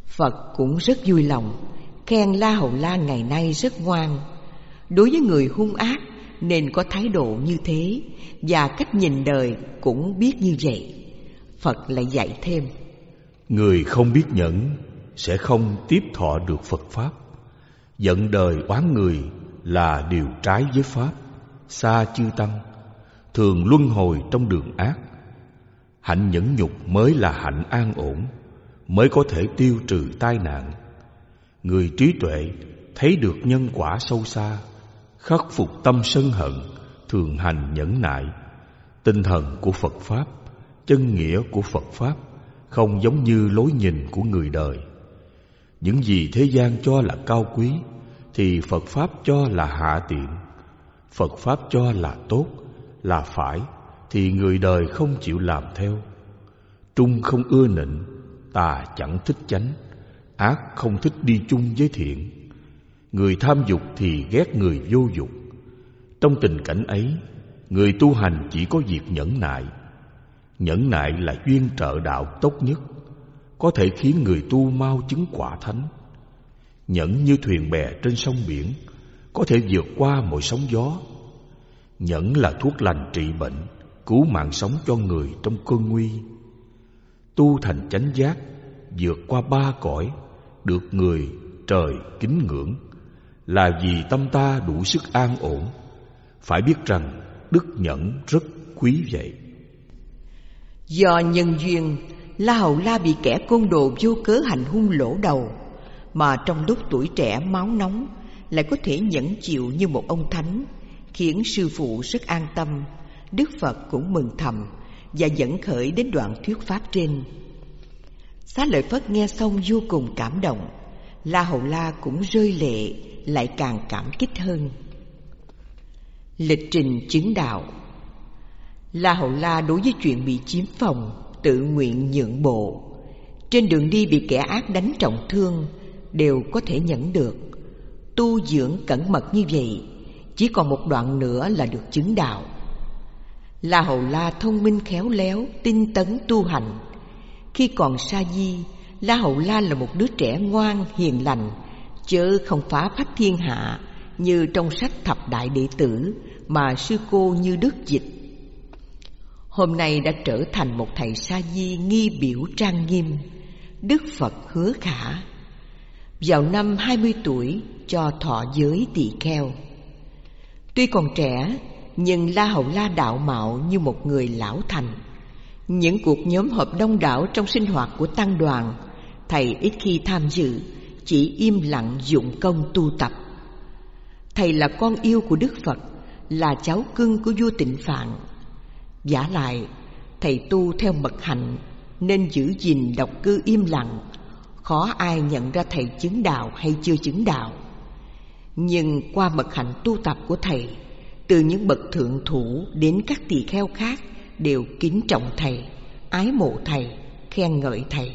Phật cũng rất vui lòng, khen La Hầu La ngày nay rất ngoan. Đối với người hung ác nên có thái độ như thế, và cách nhìn đời cũng biết như vậy. Phật lại dạy thêm: người không biết nhẫn sẽ không tiếp thọ được Phật Pháp. Giận đời oán người là điều trái với Pháp, xa chư Tăng, thường luân hồi trong đường ác. Hạnh nhẫn nhục mới là hạnh an ổn, mới có thể tiêu trừ tai nạn. Người trí tuệ thấy được nhân quả sâu xa, khắc phục tâm sân hận, thường hành nhẫn nại. Tinh thần của Phật Pháp, chân nghĩa của Phật Pháp không giống như lối nhìn của người đời. Những gì thế gian cho là cao quý thì Phật Pháp cho là hạ tiện. Phật Pháp cho là tốt, là phải thì người đời không chịu làm theo. Trung không ưa nịnh, tà chẳng thích chánh, ác không thích đi chung với thiện. Người tham dục thì ghét người vô dục. Trong tình cảnh ấy, người tu hành chỉ có việc nhẫn nại. Nhẫn nại là duyên trợ đạo tốt nhất, có thể khiến người tu mau chứng quả thánh. Nhẫn như thuyền bè trên sông biển, có thể vượt qua mọi sóng gió. Nhẫn là thuốc lành trị bệnh, cứu mạng sống cho người trong cơn nguy. Tu thành chánh giác, vượt qua ba cõi, được người trời kính ngưỡng, là vì tâm ta đủ sức an ổn. Phải biết rằng đức nhẫn rất quý vậy. Do nhân duyên, La Hầu La bị kẻ côn đồ vô cớ hành hung lỗ đầu, mà trong lúc tuổi trẻ máu nóng lại có thể nhẫn chịu như một ông thánh, khiến sư phụ rất an tâm. Đức Phật cũng mừng thầm và dẫn khởi đến đoạn thuyết pháp trên. Xá Lợi Phất nghe xong vô cùng cảm động. La Hầu La cũng rơi lệ, lại càng cảm kích hơn. Lịch trình chứng đạo. La Hầu La đối với chuyện bị chiếm phòng tự nguyện nhượng bộ. Trên đường đi bị kẻ ác đánh trọng thương đều có thể nhẫn được. Tu dưỡng cẩn mật như vậy, chỉ còn một đoạn nữa là được chứng đạo. La Hầu La thông minh khéo léo, tinh tấn tu hành. Khi còn sa di, La Hầu La là một đứa trẻ ngoan hiền lành, chớ không phá phách thiên hạ như trong sách Thập Đại Đệ Tử mà sư cô Như Đức dịch. Hôm nay đã trở thành một thầy sa di nghi biểu trang nghiêm. Đức Phật hứa khả. Vào năm hai mươi tuổi cho thọ giới tỳ kheo. Tuy còn trẻ, nhưng La Hầu La đạo mạo như một người lão thành. Những cuộc nhóm họp đông đảo trong sinh hoạt của tăng đoàn, thầy ít khi tham dự, chỉ im lặng dụng công tu tập. Thầy là con yêu của Đức Phật, là cháu cưng của vua Tịnh Phạn. Vả lại, thầy tu theo mật hạnh nên giữ gìn độc cư im lặng, khó ai nhận ra thầy chứng đạo hay chưa chứng đạo. Nhưng qua mật hạnh tu tập của thầy, từ những bậc thượng thủ đến các tỳ kheo khác đều kính trọng thầy, ái mộ thầy, khen ngợi thầy.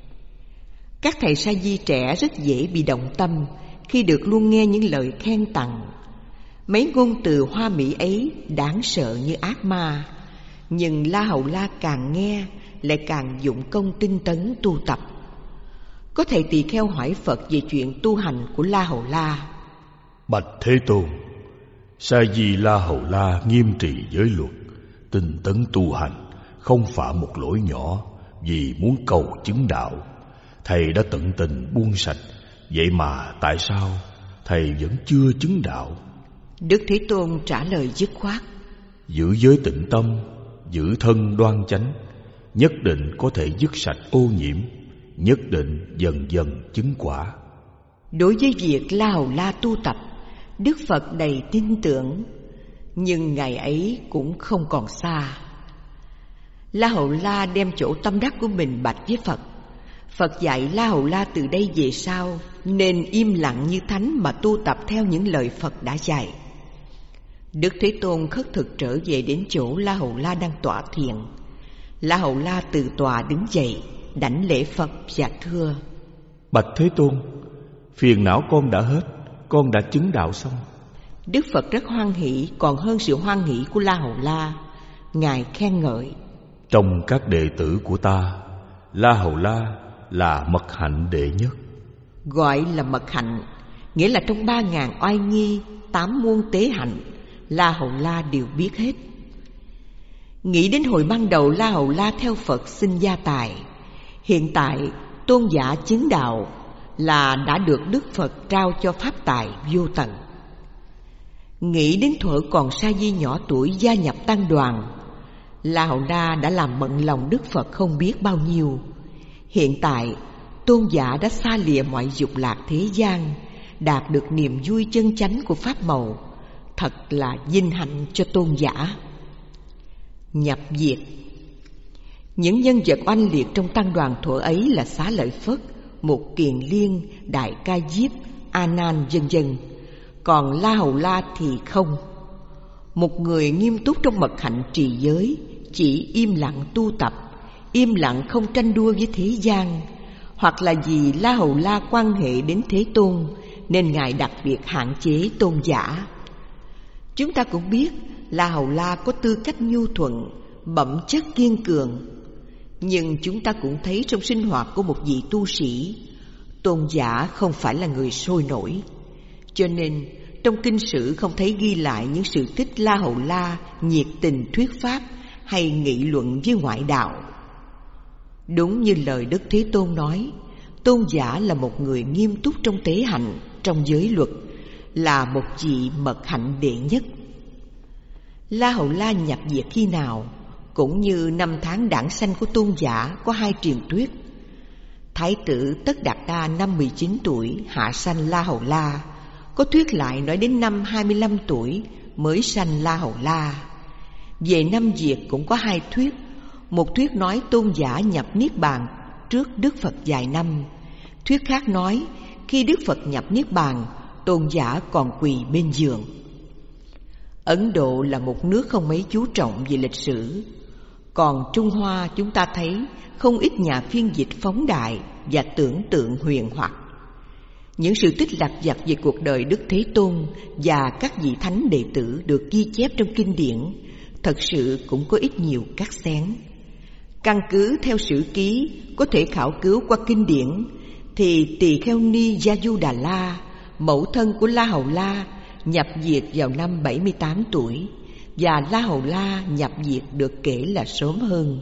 Các thầy sa di trẻ rất dễ bị động tâm khi được luôn nghe những lời khen tặng. Mấy ngôn từ hoa mỹ ấy đáng sợ như ác ma, nhưng La Hầu La càng nghe lại càng dụng công tinh tấn tu tập. Có thầy tỳ kheo hỏi Phật về chuyện tu hành của La Hầu La. Bạch Thế Tôn, sa di La Hầu La nghiêm trì giới luật, tinh tấn tu hành, không phạm một lỗi nhỏ vì muốn cầu chứng đạo. Thầy đã tận tình buông sạch, vậy mà tại sao thầy vẫn chưa chứng đạo? Đức Thế Tôn trả lời dứt khoát. Giữ giới tịnh tâm, giữ thân đoan chánh, nhất định có thể dứt sạch ô nhiễm, nhất định dần dần chứng quả. Đối với việc La Hầu La tu tập, Đức Phật đầy tin tưởng, nhưng ngày ấy cũng không còn xa. La Hầu La đem chỗ tâm đắc của mình bạch với Phật. Phật dạy La Hầu La từ đây về sau nên im lặng như thánh mà tu tập theo những lời Phật đã dạy. Đức Thế Tôn khất thực trở về đến chỗ La Hầu La đang tọa thiền. La Hầu La từ tòa đứng dậy, đảnh lễ Phật và thưa: Bạch Thế Tôn, phiền não con đã hết, con đã chứng đạo xong. Đức Phật rất hoan hỷ, còn hơn sự hoan hỷ của La Hầu La. Ngài khen ngợi: Trong các đệ tử của ta, La Hầu La là mật hạnh đệ nhất. Gọi là mật hạnh nghĩa là trong ba ngàn oai nghi, tám muôn tế hạnh, La Hầu La đều biết hết. Nghĩ đến hồi ban đầu La Hầu La theo Phật xin gia tài, hiện tại tôn giả chứng đạo là đã được Đức Phật trao cho pháp tài vô tận. Nghĩ đến thuở còn sa di nhỏ tuổi gia nhập tăng đoàn, La Hầu La đã làm mận lòng Đức Phật không biết bao nhiêu. Hiện tại tôn giả đã xa lìa mọi dục lạc thế gian, đạt được niềm vui chân chánh của pháp màu. Thật là vinh hạnh cho tôn giả. Nhập diệt. Những nhân vật oanh liệt trong tăng đoàn thuở ấy là Xá Lợi Phất, Mục Kiền Liên, Đại Ca Diếp, A Nan vân vân. Còn La Hầu La thì không. Một người nghiêm túc trong mật hạnh trì giới, chỉ im lặng tu tập, im lặng không tranh đua với thế gian. Hoặc là vì La Hầu La quan hệ đến Thế Tôn nên Ngài đặc biệt hạn chế tôn giả. Chúng ta cũng biết La Hầu La có tư cách nhu thuận, bẩm chất kiên cường. Nhưng chúng ta cũng thấy trong sinh hoạt của một vị tu sĩ, tôn giả không phải là người sôi nổi. Cho nên trong kinh sử không thấy ghi lại những sự tích La Hầu La nhiệt tình thuyết pháp hay nghị luận với ngoại đạo. Đúng như lời Đức Thế Tôn nói, tôn giả là một người nghiêm túc trong tế hạnh, trong giới luật, là một vị mật hạnh đệ nhất. La Hầu La nhập diệt khi nào, cũng như năm tháng đản sanh của tôn giả có hai truyền thuyết. Thái tử Tất Đạt Đa năm mười chín tuổi hạ sanh La Hầu La. Có thuyết lại nói đến năm hai mươi lăm tuổi mới sanh La Hầu La. Về năm diệt cũng có hai thuyết. Một thuyết nói tôn giả nhập Niết Bàn trước Đức Phật vài năm. Thuyết khác nói khi Đức Phật nhập Niết Bàn, tôn giả còn quỳ bên giường. Ấn Độ là một nước không mấy chú trọng về lịch sử. Còn Trung Hoa chúng ta thấy không ít nhà phiên dịch phóng đại và tưởng tượng huyền hoặc. Những sự tích lặt vặt về cuộc đời Đức Thế Tôn và các vị thánh đệ tử được ghi chép trong kinh điển thật sự cũng có ít nhiều cắt xén. Căn cứ theo sử ký có thể khảo cứu qua kinh điển thì Tỳ Kheo Ni Gia Du Đà La, mẫu thân của La Hầu La, nhập diệt vào năm bảy mươi tám tuổi, và La Hầu La nhập diệt được kể là sớm hơn.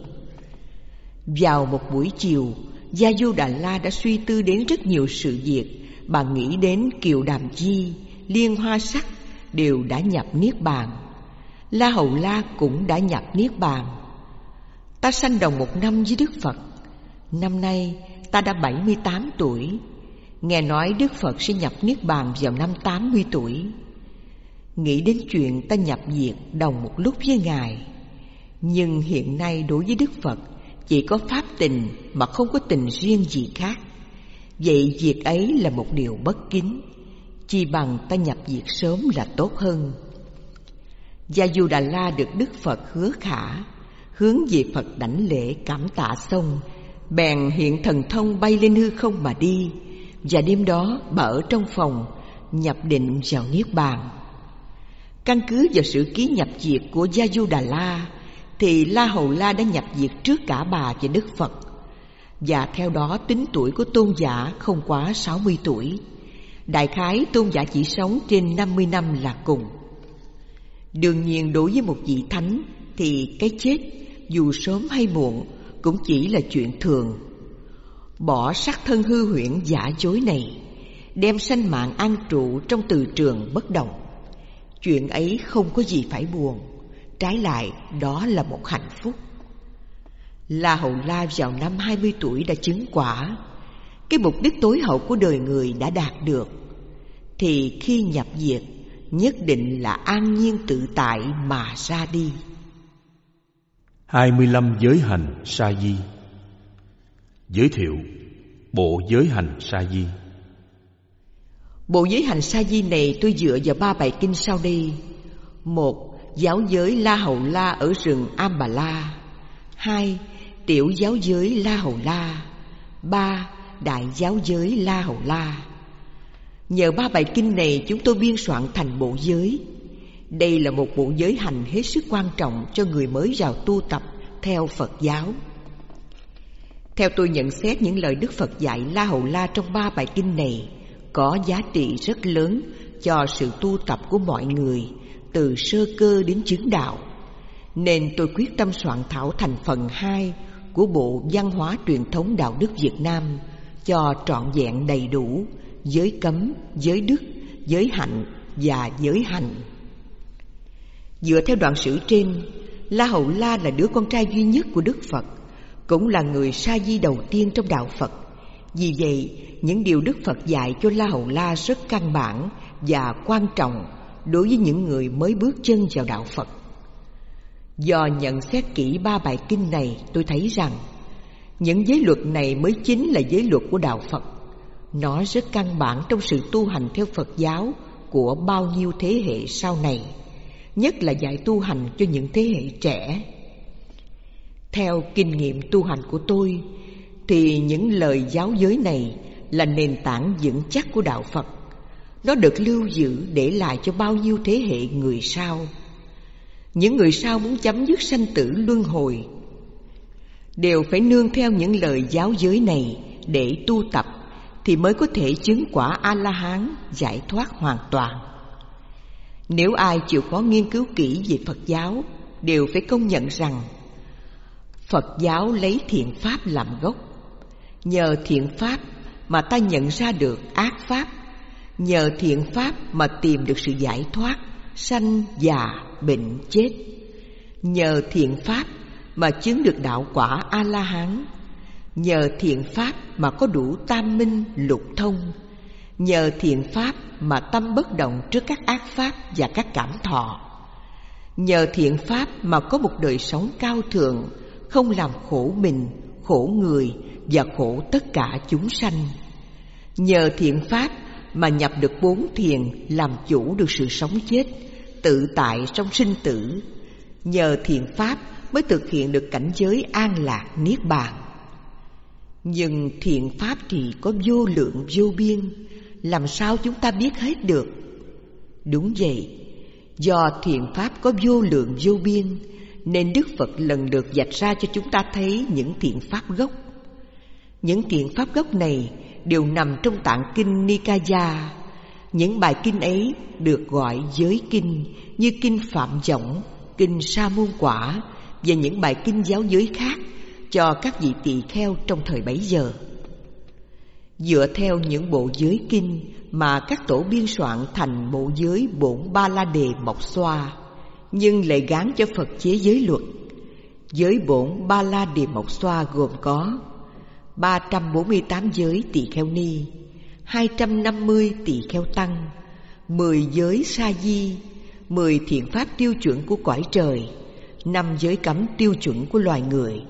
Vào một buổi chiều, Gia Du Đà La đã suy tư đến rất nhiều sự việc. Bà nghĩ đến Kiều Đàm Di, Liên Hoa Sắc đều đã nhập Niết Bàn. La Hầu La cũng đã nhập Niết Bàn. Ta sanh đồng một năm với Đức Phật. Năm nay ta đã bảy mươi tám tuổi. Nghe nói Đức Phật sẽ nhập Niết Bàn vào năm tám mươi tuổi. Nghĩ đến chuyện ta nhập diệt đồng một lúc với Ngài. Nhưng hiện nay đối với Đức Phật chỉ có pháp tình mà không có tình riêng gì khác. Vậy việc ấy là một điều bất kính. Chi bằng ta nhập diệt sớm là tốt hơn. Gia Du Đà La được Đức Phật hứa khả, hướng về Phật đảnh lễ cảm tạ xong, bèn hiện thần thông bay lên hư không mà đi. Và đêm đó bà ở trong phòng, nhập định vào Niết Bàn. Căn cứ vào sử ký nhập diệt của Gia Du Đà La thì La Hầu La đã nhập diệt trước cả bà và Đức Phật. Và theo đó tính tuổi của tôn giả không quá sáu mươi tuổi. Đại khái tôn giả chỉ sống trên năm mươi năm là cùng. Đương nhiên đối với một vị thánh thì cái chết dù sớm hay muộn cũng chỉ là chuyện thường. Bỏ sắc thân hư huyễn giả dối này, đem sanh mạng an trụ trong từ trường bất động. Chuyện ấy không có gì phải buồn, trái lại đó là một hạnh phúc. La Hầu La vào năm hai mươi tuổi đã chứng quả. Cái mục đích tối hậu của đời người đã đạt được. Thì khi nhập diệt nhất định là an nhiên tự tại mà ra đi. hai mươi lăm giới hành sa di. Giới thiệu bộ giới hành sa di. Bộ giới hành sa di này tôi dựa vào ba bài kinh sau đây. Một, giáo giới La Hầu La ở rừng Ambala. Hai, tiểu giáo giới La Hầu La. Ba, đại giáo giới La Hầu La. Nhờ ba bài kinh này chúng tôi biên soạn thành bộ giới. Đây là một bộ giới hành hết sức quan trọng cho người mới vào tu tập theo Phật giáo. Theo tôi nhận xét, những lời Đức Phật dạy La Hầu La trong ba bài kinh này có giá trị rất lớn cho sự tu tập của mọi người từ sơ cơ đến chứng đạo. Nên tôi quyết tâm soạn thảo thành phần hai của bộ Văn hóa truyền thống đạo đức Việt Nam cho trọn vẹn đầy đủ giới cấm, giới đức, giới hạnh và giới hành. Dựa theo đoạn sử trên, La Hầu La là đứa con trai duy nhất của Đức Phật, cũng là người sa di đầu tiên trong đạo Phật. Vì vậy, những điều Đức Phật dạy cho La Hầu La rất căn bản và quan trọng đối với những người mới bước chân vào đạo Phật. Do nhận xét kỹ ba bài kinh này, tôi thấy rằng những giới luật này mới chính là giới luật của đạo Phật. Nó rất căn bản trong sự tu hành theo Phật giáo của bao nhiêu thế hệ sau này, nhất là dạy tu hành cho những thế hệ trẻ. Theo kinh nghiệm tu hành của tôi, thì những lời giáo giới này là nền tảng vững chắc của đạo Phật. Nó được lưu giữ để lại cho bao nhiêu thế hệ người sau. Những người sau muốn chấm dứt sanh tử luân hồi đều phải nương theo những lời giáo giới này để tu tập, thì mới có thể chứng quả A-la-hán, giải thoát hoàn toàn. Nếu ai chịu khó nghiên cứu kỹ về Phật giáo đều phải công nhận rằng Phật giáo lấy thiện pháp làm gốc. Nhờ thiện pháp mà ta nhận ra được ác pháp. Nhờ thiện pháp mà tìm được sự giải thoát sanh, già, bệnh, chết. Nhờ thiện pháp mà chứng được đạo quả A-la-hán. Nhờ thiện pháp mà có đủ tam minh lục thông. Nhờ thiện pháp mà tâm bất động trước các ác pháp và các cảm thọ. Nhờ thiện pháp mà có một đời sống cao thượng, không làm khổ mình, khổ người và khổ tất cả chúng sanh. Nhờ thiện pháp mà nhập được bốn thiền, làm chủ được sự sống chết, tự tại trong sinh tử. Nhờ thiện pháp mới thực hiện được cảnh giới an lạc niết bàn. Nhưng thiện pháp thì có vô lượng vô biên, làm sao chúng ta biết hết được? Đúng vậy, do thiện pháp có vô lượng vô biên nên Đức Phật lần lượt vạch ra cho chúng ta thấy những thiện pháp gốc. Những thiện pháp gốc này đều nằm trong tạng kinh Nikaya. Những bài kinh ấy được gọi giới kinh như kinh Phạm Võng, kinh Sa Môn Quả và những bài kinh giáo giới khác cho các vị tỳ kheo trong thời bấy giờ. Dựa theo những bộ giới kinh mà các tổ biên soạn thành bộ giới Bổn Ba La Đề Mộc Xoa, nhưng lại gán cho Phật chế giới luật. Giới Bổn Ba La Đề Mộc Xoa gồm có ba trăm bốn mươi tám giới tỳ kheo ni, hai trăm năm mươi tỳ kheo tăng, mười giới sa di, mười thiện pháp tiêu chuẩn của cõi trời, năm giới cấm tiêu chuẩn của loài người.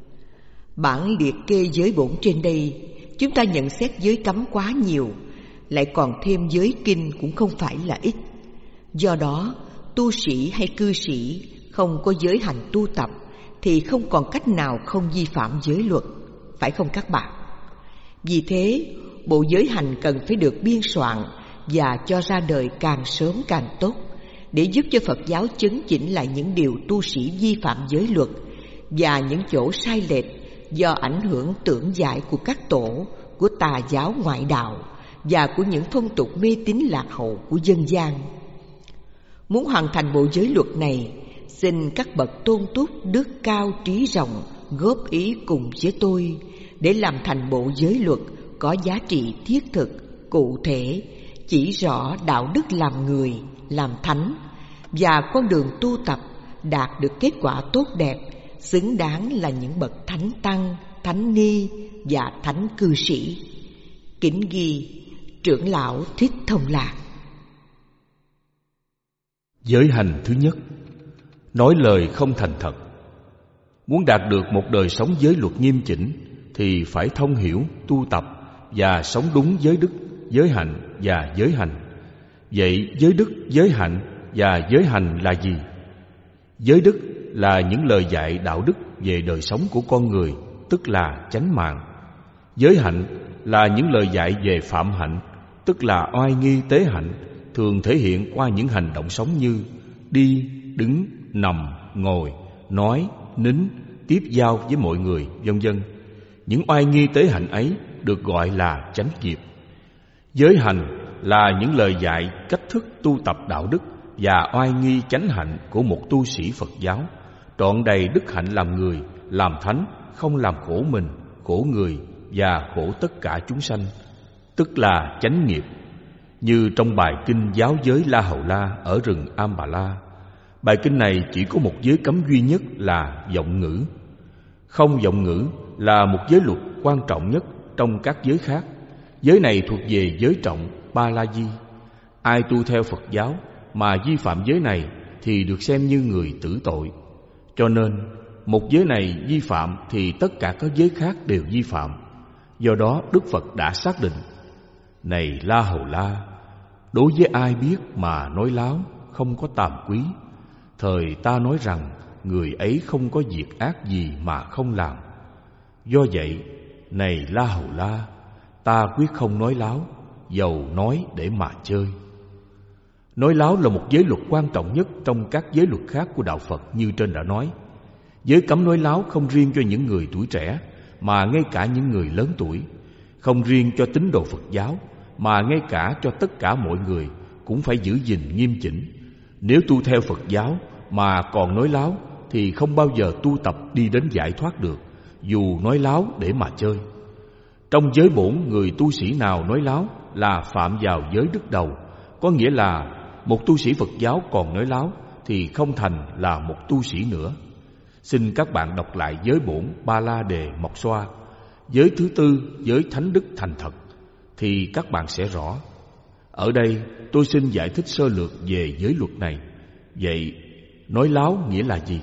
Bản liệt kê giới bổn trên đây, chúng ta nhận xét giới cấm quá nhiều, lại còn thêm giới kinh cũng không phải là ít. Do đó, tu sĩ hay cư sĩ không có giới hành tu tập thì không còn cách nào không vi phạm giới luật, phải không các bạn? Vì thế, bộ giới hành cần phải được biên soạn và cho ra đời càng sớm càng tốt, để giúp cho Phật giáo chấn chỉnh lại những điều tu sĩ vi phạm giới luật và những chỗ sai lệch do ảnh hưởng tưởng dại của các tổ, của tà giáo ngoại đạo và của những phong tục mê tín lạc hậu của dân gian. Muốn hoàn thành bộ giới luật này, xin các bậc tôn túc đức cao trí rộng góp ý cùng với tôi để làm thành bộ giới luật có giá trị thiết thực, cụ thể, chỉ rõ đạo đức làm người, làm thánh và con đường tu tập đạt được kết quả tốt đẹp, xứng đáng là những bậc thánh tăng, thánh ni và thánh cư sĩ. Kính ghi trưởng lão Thích Thông Lạc. Giới hành thứ nhất, nói lời không thành thật. Muốn đạt được một đời sống giới luật nghiêm chỉnh thì phải thông hiểu, tu tập và sống đúng giới đức, giới hạnh và giới hành. Vậy giới đức, giới hạnh và giới hành là gì? Giới đức là những lời dạy đạo đức về đời sống của con người, tức là chánh mạng. Giới hạnh là những lời dạy về phạm hạnh, tức là oai nghi tế hạnh, thường thể hiện qua những hành động sống như đi, đứng, nằm, ngồi, nói, nín, tiếp giao với mọi người, vân vân. Những oai nghi tế hạnh ấy được gọi là chánh nghiệp. Giới hành là những lời dạy cách thức tu tập đạo đức và oai nghi chánh hạnh của một tu sĩ Phật giáo, trọn đầy đức hạnh làm người, làm thánh, không làm khổ mình, khổ người và khổ tất cả chúng sanh, tức là chánh nghiệp. Như trong bài kinh Giáo giới La Hầu La ở rừng Am Bà La, bài kinh này chỉ có một giới cấm duy nhất là vọng ngữ. Không vọng ngữ là một giới luật quan trọng nhất trong các giới khác. Giới này thuộc về giới trọng Ba La Di. Ai tu theo Phật giáo mà vi phạm giới này thì được xem như người tử tội. Cho nên một giới này vi phạm thì tất cả các giới khác đều vi phạm. Do đó Đức Phật đã xác định: này La Hầu La, đối với ai biết mà nói láo, không có tàm quý, thời ta nói rằng người ấy không có việc ác gì mà không làm. Do vậy, này La Hầu La, ta quyết không nói láo, dầu nói để mà chơi. Nói láo là một giới luật quan trọng nhất trong các giới luật khác của đạo Phật như trên đã nói. Giới cấm nói láo không riêng cho những người tuổi trẻ, mà ngay cả những người lớn tuổi. Không riêng cho tín đồ Phật giáo, mà ngay cả cho tất cả mọi người cũng phải giữ gìn nghiêm chỉnh. Nếu tu theo Phật giáo mà còn nói láo thì không bao giờ tu tập đi đến giải thoát được, dù nói láo để mà chơi. Trong giới bổn, người tu sĩ nào nói láo là phạm vào giới đức đầu, có nghĩa là một tu sĩ Phật giáo còn nói láo thì không thành là một tu sĩ nữa. Xin các bạn đọc lại giới bổn Ba La Đề Mộc Xoa, giới thứ tư, giới thánh đức thành thật, thì các bạn sẽ rõ. Ở đây tôi xin giải thích sơ lược về giới luật này. Vậy nói láo nghĩa là gì?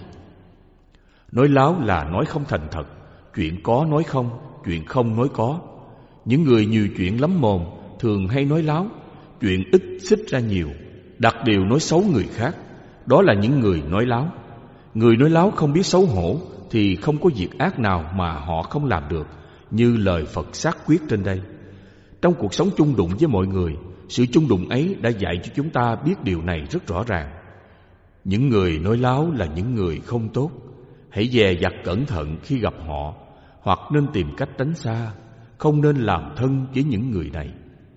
Nói láo là nói không thành thật, chuyện có nói không, chuyện không nói có. Những người nhiều chuyện lắm mồm thường hay nói láo, chuyện ít xích ra nhiều, đặt điều nói xấu người khác. Đó là những người nói láo. Người nói láo không biết xấu hổ thì không có việc ác nào mà họ không làm được, như lời Phật xác quyết trên đây. Trong cuộc sống chung đụng với mọi người, sự chung đụng ấy đã dạy cho chúng ta biết điều này rất rõ ràng. Những người nói láo là những người không tốt. Hãy dè dặt cẩn thận khi gặp họ, hoặc nên tìm cách tránh xa, không nên làm thân với những người này.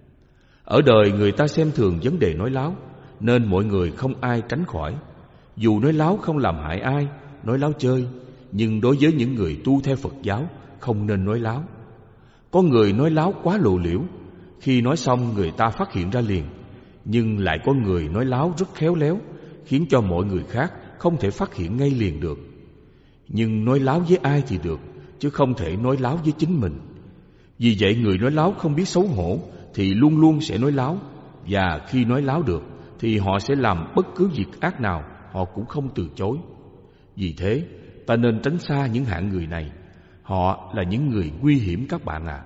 Ở đời người ta xem thường vấn đề nói láo, nên mọi người không ai tránh khỏi. Dù nói láo không làm hại ai, nói láo chơi, nhưng đối với những người tu theo Phật giáo không nên nói láo. Có người nói láo quá lộ liễu, khi nói xong người ta phát hiện ra liền. Nhưng lại có người nói láo rất khéo léo, khiến cho mọi người khác không thể phát hiện ngay liền được. Nhưng nói láo với ai thì được, chứ không thể nói láo với chính mình. Vì vậy người nói láo không biết xấu hổ thì luôn luôn sẽ nói láo, và khi nói láo được thì họ sẽ làm bất cứ việc ác nào họ cũng không từ chối. Vì thế ta nên tránh xa những hạng người này. Họ là những người nguy hiểm các bạn ạ. À.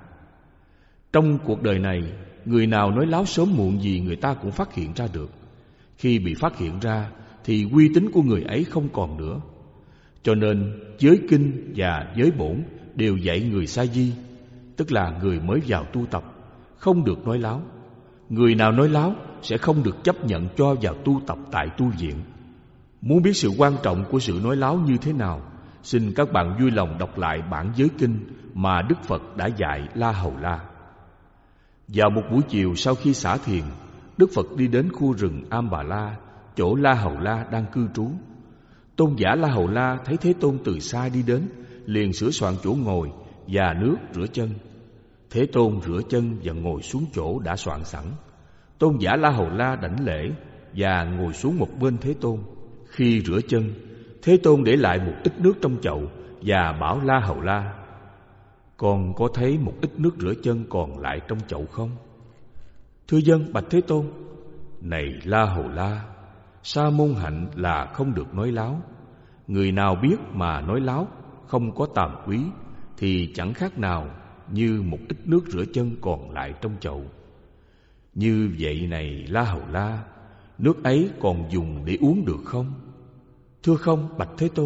Trong cuộc đời này, người nào nói láo sớm muộn gì người ta cũng phát hiện ra được. Khi bị phát hiện ra thì uy tín của người ấy không còn nữa. Cho nên giới kinh và giới bổn đều dạy người sa di, tức là người mới vào tu tập, không được nói láo. Người nào nói láo sẽ không được chấp nhận cho vào tu tập tại tu viện. Muốn biết sự quan trọng của sự nói láo như thế nào, xin các bạn vui lòng đọc lại bản giới kinh mà Đức Phật đã dạy La Hầu La. Vào một buổi chiều sau khi xả thiền, Đức Phật đi đến khu rừng Am Bà La, chỗ La Hầu La đang cư trú. Tôn giả La Hầu La thấy Thế Tôn từ xa đi đến, liền sửa soạn chỗ ngồi và nước rửa chân. Thế Tôn rửa chân và ngồi xuống chỗ đã soạn sẵn. Tôn giả La Hầu La đảnh lễ và ngồi xuống một bên Thế Tôn. Khi rửa chân, Thế Tôn để lại một ít nước trong chậu và bảo La Hầu La: con có thấy một ít nước rửa chân còn lại trong chậu không? Thưa dân, bạch Thế Tôn. Này La Hầu La, sa môn hạnh là không được nói láo. Người nào biết mà nói láo, không có tàm quý, thì chẳng khác nào như một ít nước rửa chân còn lại trong chậu. Như vậy này La Hầu La, nước ấy còn dùng để uống được không? Thưa không, bạch Thế Tôn.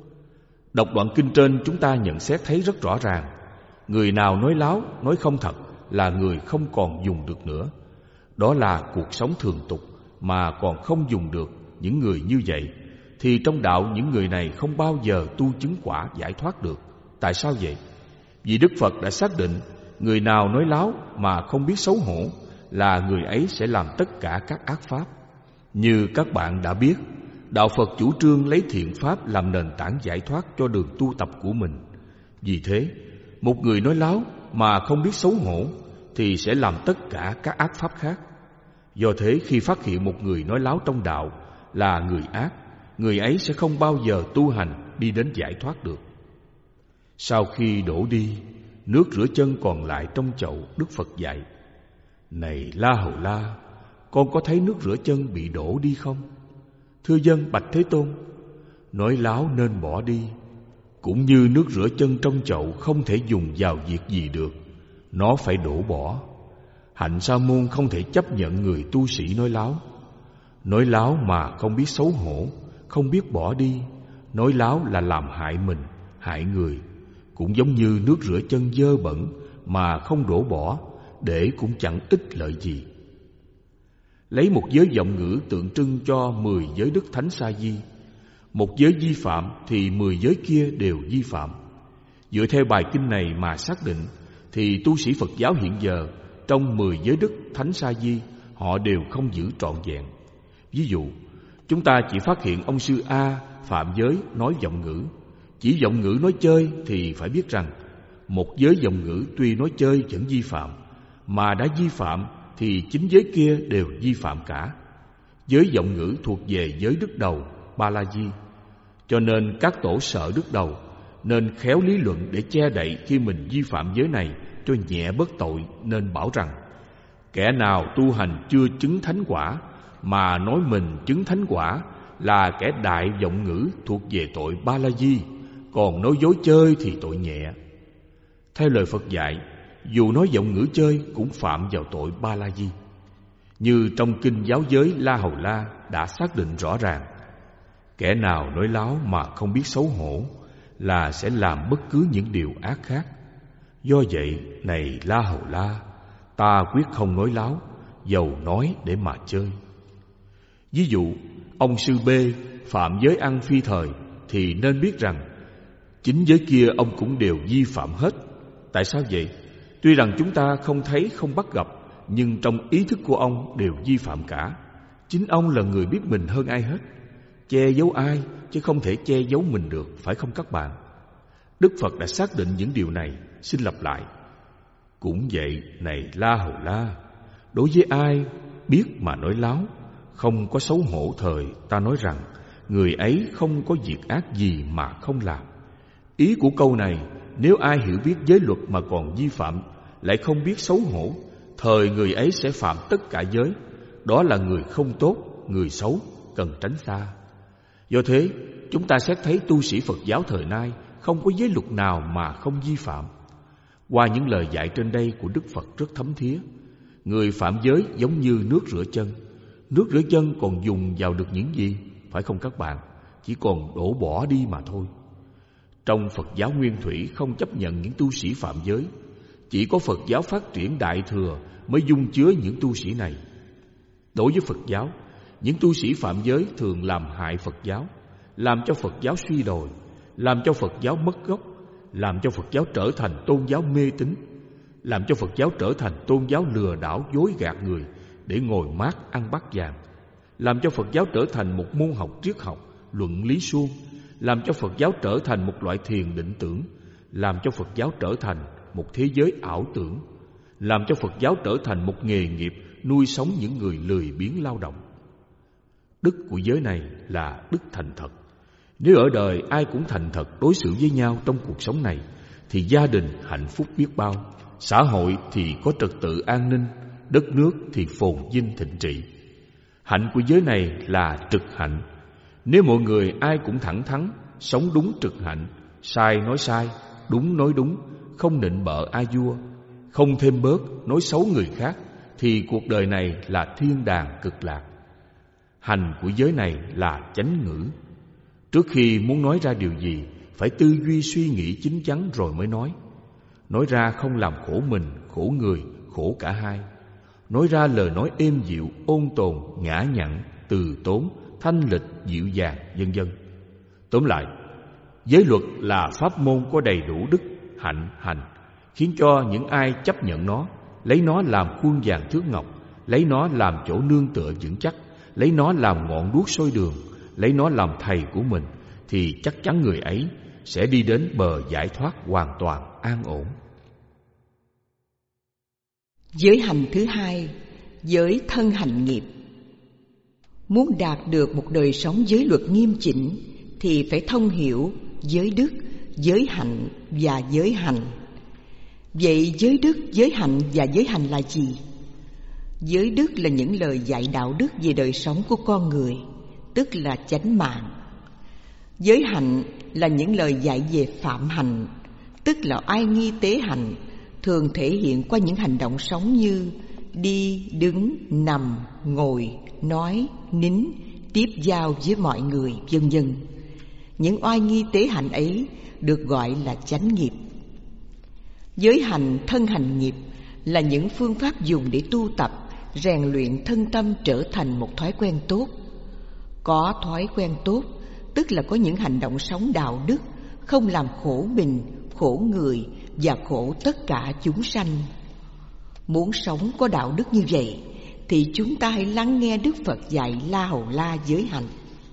Đọc đoạn kinh trên chúng ta nhận xét thấy rất rõ ràng. Người nào nói láo, nói không thật là người không còn dùng được nữa. Đó là cuộc sống thường tục mà còn không dùng được những người như vậy, thì trong đạo những người này không bao giờ tu chứng quả giải thoát được. Tại sao vậy? Vì Đức Phật đã xác định người nào nói láo mà không biết xấu hổ là người ấy sẽ làm tất cả các ác pháp. Như các bạn đã biết, Đạo Phật chủ trương lấy thiện pháp làm nền tảng giải thoát cho đường tu tập của mình. Vì thế, một người nói láo mà không biết xấu hổ thì sẽ làm tất cả các ác pháp khác. Do thế, khi phát hiện một người nói láo trong đạo là người ác, người ấy sẽ không bao giờ tu hành đi đến giải thoát được. Sau khi đổ đi, nước rửa chân còn lại trong chậu, Đức Phật dạy: Này La Hầu La, con có thấy nước rửa chân bị đổ đi không? Thưa dân, bạch Thế Tôn. Nói láo nên bỏ đi, cũng như nước rửa chân trong chậu không thể dùng vào việc gì được, nó phải đổ bỏ. Hạnh Sa môn không thể chấp nhận người tu sĩ nói láo. Nói láo mà không biết xấu hổ, không biết bỏ đi, nói láo là làm hại mình, hại người. Cũng giống như nước rửa chân dơ bẩn mà không đổ bỏ, để cũng chẳng ích lợi gì. Lấy một giới giọng ngữ tượng trưng cho mười giới đức thánh sa di. Một giới vi phạm thì mười giới kia đều vi phạm. Dựa theo bài kinh này mà xác định thì tu sĩ Phật giáo hiện giờ trong mười giới đức thánh sa di họ đều không giữ trọn vẹn. Ví dụ, chúng ta chỉ phát hiện ông sư A phạm giới nói giọng ngữ. Chỉ giọng ngữ nói chơi thì phải biết rằng một giới giọng ngữ tuy nói chơi vẫn vi phạm, mà đã vi phạm thì chính giới kia đều vi phạm cả. Giới giọng ngữ thuộc về giới đức đầu Ba La Di. Cho nên các tổ sợ đức đầu, nên khéo lý luận để che đậy khi mình vi phạm giới này cho nhẹ bớt tội, nên bảo rằng kẻ nào tu hành chưa chứng thánh quả mà nói mình chứng thánh quả là kẻ đại giọng ngữ thuộc về tội Ba La Di, còn nói dối chơi thì tội nhẹ. Theo lời Phật dạy, dù nói giọng ngữ chơi cũng phạm vào tội Ba La Di. Như trong kinh giáo giới La Hầu La đã xác định rõ ràng, kẻ nào nói láo mà không biết xấu hổ là sẽ làm bất cứ những điều ác khác. Do vậy, này La Hầu La, ta quyết không nói láo, dầu nói để mà chơi. Ví dụ, ông sư B phạm giới ăn phi thời thì nên biết rằng chính giới kia ông cũng đều vi phạm hết. Tại sao vậy? Tuy rằng chúng ta không thấy, không bắt gặp, nhưng trong ý thức của ông đều vi phạm cả. Chính ông là người biết mình hơn ai hết. Che giấu ai chứ không thể che giấu mình được, phải không các bạn? Đức Phật đã xác định những điều này. Xin lặp lại. Cũng vậy, này La Hầu La, đối với ai biết mà nói láo, không có xấu hổ thời, ta nói rằng người ấy không có việc ác gì mà không làm. Ý của câu này, nếu ai hiểu biết giới luật mà còn vi phạm, lại không biết xấu hổ, thời người ấy sẽ phạm tất cả giới. Đó là người không tốt, người xấu, cần tránh xa. Do thế, chúng ta xét thấy tu sĩ Phật giáo thời nay không có giới luật nào mà không vi phạm. Qua những lời dạy trên đây của Đức Phật rất thấm thía. Người phạm giới giống như nước rửa chân. Nước rửa chân còn dùng vào được những gì? Phải không các bạn? Chỉ còn đổ bỏ đi mà thôi. Trong Phật giáo Nguyên Thủy không chấp nhận những tu sĩ phạm giới. Chỉ có Phật giáo phát triển Đại Thừa mới dung chứa những tu sĩ này. Đối với Phật giáo, những tu sĩ phạm giới thường làm hại Phật giáo, làm cho Phật giáo suy đồi, làm cho Phật giáo mất gốc, làm cho Phật giáo trở thành tôn giáo mê tín, làm cho Phật giáo trở thành tôn giáo lừa đảo dối gạt người để ngồi mát ăn bát vàng, làm cho Phật giáo trở thành một môn học triết học, luận lý suông, làm cho Phật giáo trở thành một loại thiền định tưởng, làm cho Phật giáo trở thành một thế giới ảo tưởng, làm cho Phật giáo trở thành một nghề nghiệp nuôi sống những người lười biếng lao động. Đức của giới này là đức thành thật. Nếu ở đời ai cũng thành thật đối xử với nhau trong cuộc sống này, thì gia đình hạnh phúc biết bao, xã hội thì có trật tự an ninh, đất nước thì phồn vinh thịnh trị. Hạnh của giới này là trực hạnh. Nếu mọi người ai cũng thẳng thắn, sống đúng trực hạnh, sai nói sai, đúng nói đúng, không nịnh bợ a vua, không thêm bớt nói xấu người khác, thì cuộc đời này là thiên đàng cực lạc. Hành của giới này là chánh ngữ. Trước khi muốn nói ra điều gì, phải tư duy suy nghĩ chín chắn rồi mới nói. Nói ra không làm khổ mình, khổ người, khổ cả hai. Nói ra lời nói êm dịu, ôn tồn, nhã nhặn, từ tốn, thanh lịch, dịu dàng, vân vân. Tóm lại, giới luật là pháp môn có đầy đủ đức, hạnh hành, khiến cho những ai chấp nhận nó, lấy nó làm khuôn vàng thước ngọc, lấy nó làm chỗ nương tựa vững chắc, lấy nó làm ngọn đuốc soi đường, lấy nó làm thầy của mình, thì chắc chắn người ấy sẽ đi đến bờ giải thoát hoàn toàn an ổn. Giới hành thứ hai, giới thân hành nghiệp. Muốn đạt được một đời sống giới luật nghiêm chỉnh thì phải thông hiểu giới đức, giới hạnh và giới hành. Vậy giới đức, giới hạnh và giới hành là gì? Giới đức là những lời dạy đạo đức về đời sống của con người, tức là chánh mạng. Giới hạnh là những lời dạy về phạm hạnh, tức là oai nghi tế hạnh, thường thể hiện qua những hành động sống như đi, đứng, nằm, ngồi, nói, nín, tiếp giao với mọi người, vân vân. Những oai nghi tế hạnh ấy được gọi là chánh nghiệp. Giới hành thân hành nghiệp là những phương pháp dùng để tu tập, rèn luyện thân tâm trở thành một thói quen tốt. Có thói quen tốt tức là có những hành động sống đạo đức, không làm khổ mình, khổ người và khổ tất cả chúng sanh. Muốn sống có đạo đức như vậy thì chúng ta hãy lắng nghe Đức Phật dạy La Hầu La giới hạnh.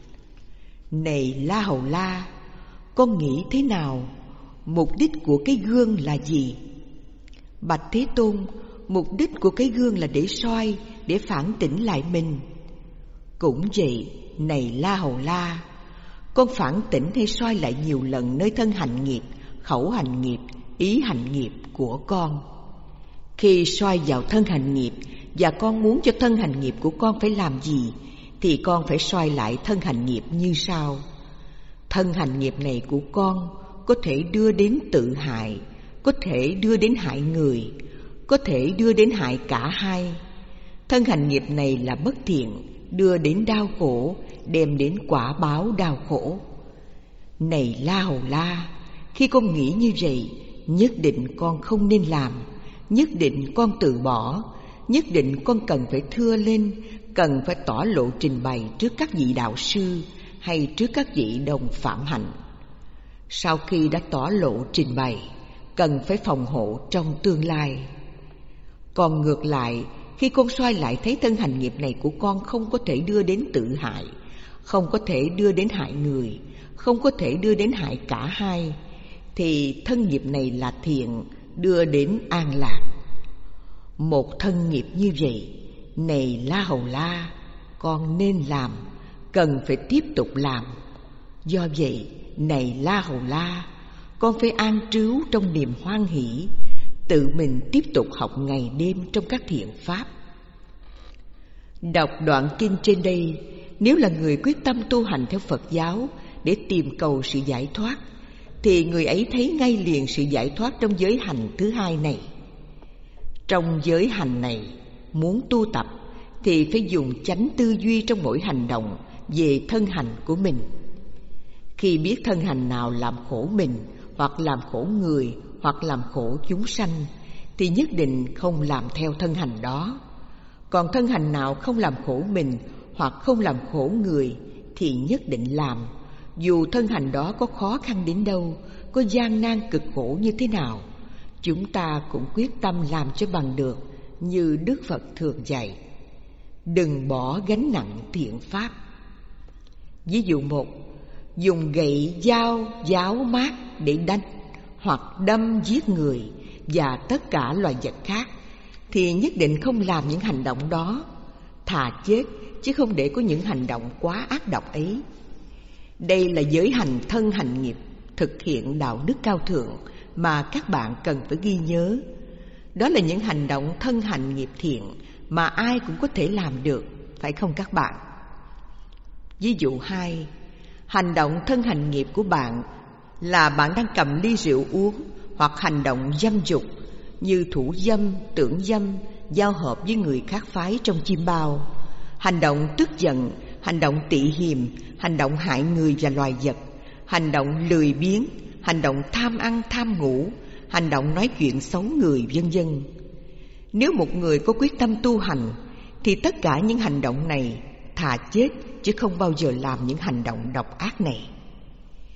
Này La Hầu La, con nghĩ thế nào? Mục đích của cái gương là gì? Bạch Thế Tôn, mục đích của cái gương là để soi, để phản tỉnh lại mình. Cũng vậy, này La Hầu La, con phản tỉnh hay soi lại nhiều lần nơi thân hành nghiệp, khẩu hành nghiệp, ý hành nghiệp của con. Khi soi vào thân hành nghiệp và con muốn cho thân hành nghiệp của con phải làm gì, thì con phải soi lại thân hành nghiệp như sau. Thân hành nghiệp này của con có thể đưa đến tự hại, có thể đưa đến hại người, có thể đưa đến hại cả hai. Thân hành nghiệp này là bất thiện, đưa đến đau khổ, đem đến quả báo đau khổ. Này La Hầu La, khi con nghĩ như vậy, nhất định con không nên làm, nhất định con từ bỏ, nhất định con cần phải thưa lên, cần phải tỏ lộ trình bày trước các vị đạo sư hay trước các vị đồng phạm hạnh. Sau khi đã tỏ lộ trình bày, cần phải phòng hộ trong tương lai. Còn ngược lại, khi con soi lại thấy thân hành nghiệp này của con không có thể đưa đến tự hại, không có thể đưa đến hại người, không có thể đưa đến hại cả hai, thì thân nghiệp này là thiện, đưa đến an lạc. Một thân nghiệp như vậy, này La Hầu La, con nên làm, cần phải tiếp tục làm. Do vậy, này La Hầu La, con phải an trú trong niềm hoan hỷ, tự mình tiếp tục học ngày đêm trong các thiện pháp. Đọc đoạn kinh trên đây, nếu là người quyết tâm tu hành theo Phật giáo để tìm cầu sự giải thoát, thì người ấy thấy ngay liền sự giải thoát trong giới hành thứ hai này. Trong giới hành này, muốn tu tập thì phải dùng chánh tư duy trong mỗi hành động về thân hành của mình. Khi biết thân hành nào làm khổ mình, hoặc làm khổ người, hoặc làm khổ chúng sanh, thì nhất định không làm theo thân hành đó. Còn thân hành nào không làm khổ mình, hoặc không làm khổ người, thì nhất định làm, dù thân hành đó có khó khăn đến đâu, có gian nan cực khổ như thế nào, chúng ta cũng quyết tâm làm cho bằng được, như Đức Phật thường dạy. Đừng bỏ gánh nặng thiện pháp. Ví dụ một, dùng gậy, dao, giáo mát để đánh hoặc đâm giết người và tất cả loài vật khác, thì nhất định không làm những hành động đó, thà chết chứ không để có những hành động quá ác độc ấy. Đây là giới hành thân hành nghiệp, thực hiện đạo đức cao thượng mà các bạn cần phải ghi nhớ. Đó là những hành động thân hành nghiệp thiện mà ai cũng có thể làm được, phải không các bạn? Ví dụ hai, hành động thân hành nghiệp của bạn là bạn đang cầm ly rượu uống, hoặc hành động dâm dục như thủ dâm, tưởng dâm, giao hợp với người khác phái trong chim bao, hành động tức giận, hành động tị hiềm, hành động hại người và loài vật, hành động lười biếng, hành động tham ăn tham ngủ, hành động nói chuyện xấu người, vân vân. Nếu một người có quyết tâm tu hành thì tất cả những hành động này thà chết chứ không bao giờ làm những hành động độc ác này.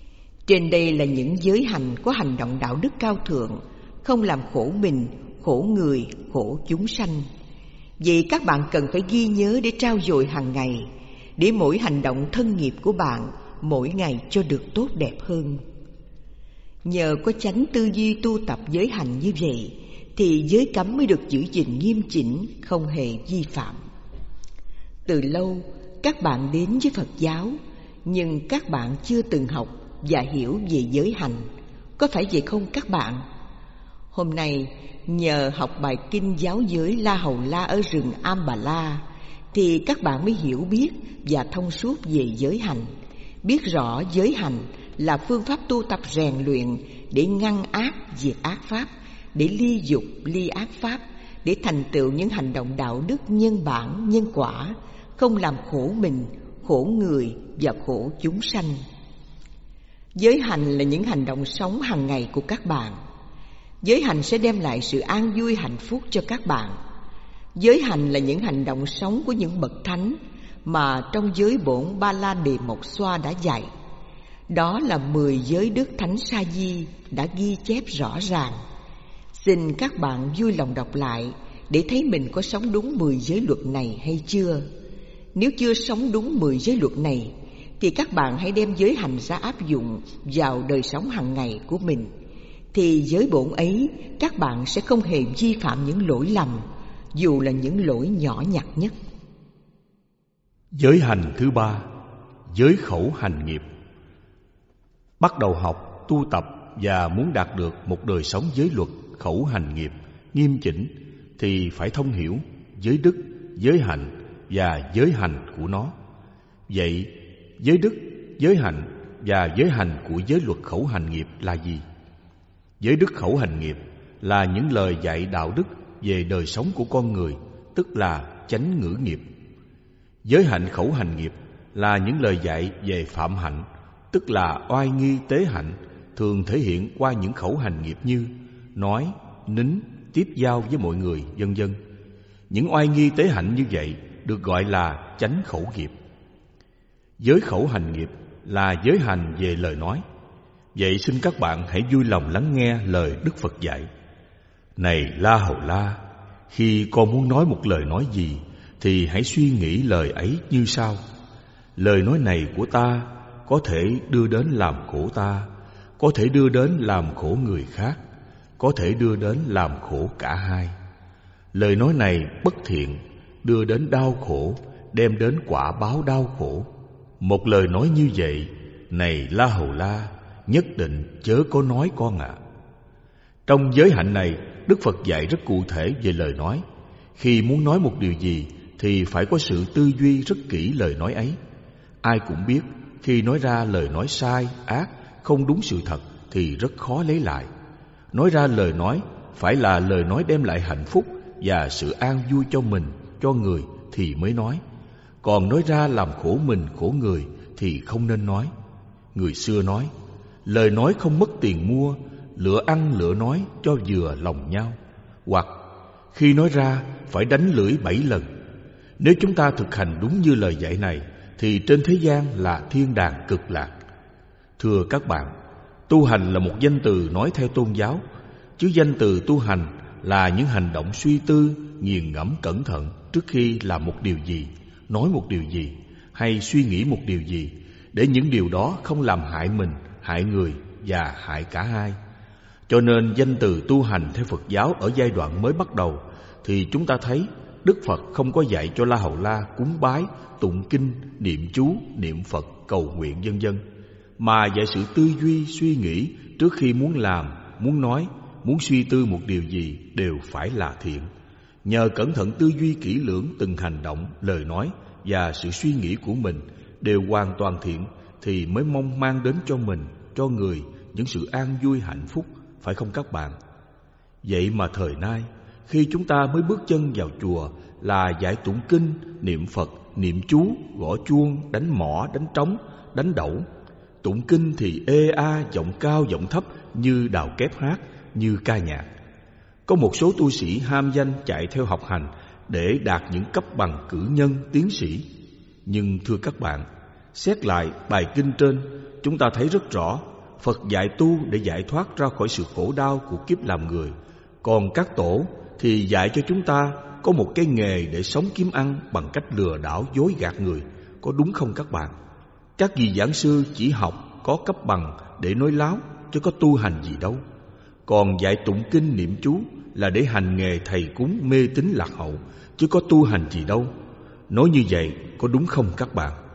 Trên đây là những giới hành có hành động đạo đức cao thượng, không làm khổ mình, khổ người, khổ chúng sanh. Vậy các bạn cần phải ghi nhớ để trau dồi hàng ngày, để mỗi hành động thân nghiệp của bạn mỗi ngày cho được tốt đẹp hơn. Nhờ có chánh tư duy tu tập giới hành như vậy thì giới cấm mới được giữ gìn nghiêm chỉnh, không hề vi phạm. Từ lâu các bạn đến với Phật giáo, nhưng các bạn chưa từng học và hiểu về giới hành, có phải vậy không các bạn? Hôm nay nhờ học bài kinh giáo giới La Hầu La ở rừng Am Bà La thì các bạn mới hiểu biết và thông suốt về giới hành, biết rõ giới hành là phương pháp tu tập rèn luyện để ngăn ác diệt ác pháp, để ly dục ly ác pháp, để thành tựu những hành động đạo đức nhân bản nhân quả, không làm khổ mình, khổ người và khổ chúng sanh. Giới hành là những hành động sống hàng ngày của các bạn. Giới hành sẽ đem lại sự an vui hạnh phúc cho các bạn. Giới hành là những hành động sống của những bậc thánh mà trong giới bổn Ba La Đề Mộc Xoa đã dạy. Đó là mười giới đức thánh sa di đã ghi chép rõ ràng. Xin các bạn vui lòng đọc lại để thấy mình có sống đúng mười giới luật này hay chưa. Nếu chưa sống đúng mười giới luật này thì các bạn hãy đem giới hành ra áp dụng vào đời sống hàng ngày của mình, thì giới bổn ấy các bạn sẽ không hề vi phạm những lỗi lầm, dù là những lỗi nhỏ nhặt nhất. Giới hành thứ ba, giới khẩu hành nghiệp. Bắt đầu học, tu tập và muốn đạt được một đời sống giới luật, khẩu hành nghiệp nghiêm chỉnh thì phải thông hiểu giới đức, giới hạnh và giới hành của nó. Vậy giới đức, giới hạnh và giới hành của giới luật khẩu hành nghiệp là gì? Giới đức khẩu hành nghiệp là những lời dạy đạo đức về đời sống của con người, tức là chánh ngữ nghiệp. Giới hạnh khẩu hành nghiệp là những lời dạy về phạm hạnh, tức là oai nghi tế hạnh, thường thể hiện qua những khẩu hành nghiệp như nói, nín, tiếp giao với mọi người, vân vân. Những oai nghi tế hạnh như vậy được gọi là chánh khẩu nghiệp. Giới khẩu hành nghiệp là giới hành về lời nói. Vậy xin các bạn hãy vui lòng lắng nghe lời Đức Phật dạy. Này La Hầu La, khi con muốn nói một lời nói gì thì hãy suy nghĩ lời ấy như sau: lời nói này của ta có thể đưa đến làm khổ ta, có thể đưa đến làm khổ người khác, có thể đưa đến làm khổ cả hai. Lời nói này bất thiện, đưa đến đau khổ, đem đến quả báo đau khổ. Một lời nói như vậy, này La Hầu La, nhất định chớ có nói con ạ. À. Trong giới hạnh này, Đức Phật dạy rất cụ thể về lời nói. Khi muốn nói một điều gì thì phải có sự tư duy rất kỹ lời nói ấy. Ai cũng biết khi nói ra lời nói sai, ác, không đúng sự thật thì rất khó lấy lại. Nói ra lời nói phải là lời nói đem lại hạnh phúc và sự an vui cho mình, cho người thì mới nói. Còn nói ra làm khổ mình, khổ người thì không nên nói. Người xưa nói, lời nói không mất tiền mua, lựa ăn lựa nói cho vừa lòng nhau. Hoặc khi nói ra phải đánh lưỡi bảy lần. Nếu chúng ta thực hành đúng như lời dạy này thì trên thế gian là thiên đàng cực lạc. Thưa các bạn, tu hành là một danh từ nói theo tôn giáo, chứ danh từ tu hành là những hành động suy tư, nghiền ngẫm cẩn thận trước khi làm một điều gì, nói một điều gì hay suy nghĩ một điều gì, để những điều đó không làm hại mình, hại người và hại cả hai. Cho nên danh từ tu hành theo Phật giáo ở giai đoạn mới bắt đầu thì chúng ta thấy Đức Phật không có dạy cho La Hầu La cúng bái, tụng kinh, niệm chú, niệm Phật, cầu nguyện vân vân, mà dạy sự tư duy, suy nghĩ trước khi muốn làm, muốn nói, muốn suy tư một điều gì đều phải là thiện. Nhờ cẩn thận tư duy kỹ lưỡng từng hành động, lời nói và sự suy nghĩ của mình đều hoàn toàn thiện thì mới mong mang đến cho mình, cho người những sự an vui hạnh phúc, phải không các bạn? Vậy mà thời nay, khi chúng ta mới bước chân vào chùa là dạy tụng kinh, niệm Phật, niệm chú, gõ chuông, đánh mõ, đánh trống, đánh đẩu. Tụng kinh thì ê a, giọng cao, giọng thấp như đào kép hát, như ca nhạc. Có một số tu sĩ ham danh chạy theo học hành để đạt những cấp bằng cử nhân, tiến sĩ. Nhưng thưa các bạn, xét lại bài kinh trên, chúng ta thấy rất rõ Phật dạy tu để giải thoát ra khỏi sự khổ đau của kiếp làm người. Còn các tổ thì dạy cho chúng ta có một cái nghề để sống kiếm ăn bằng cách lừa đảo dối gạt người. Có đúng không các bạn? Các vị giảng sư chỉ học có cấp bằng để nói láo, chứ có tu hành gì đâu. Còn dạy tụng kinh niệm chú là để hành nghề thầy cúng mê tín lạc hậu, chứ có tu hành gì đâu. Nói như vậy có đúng không các bạn?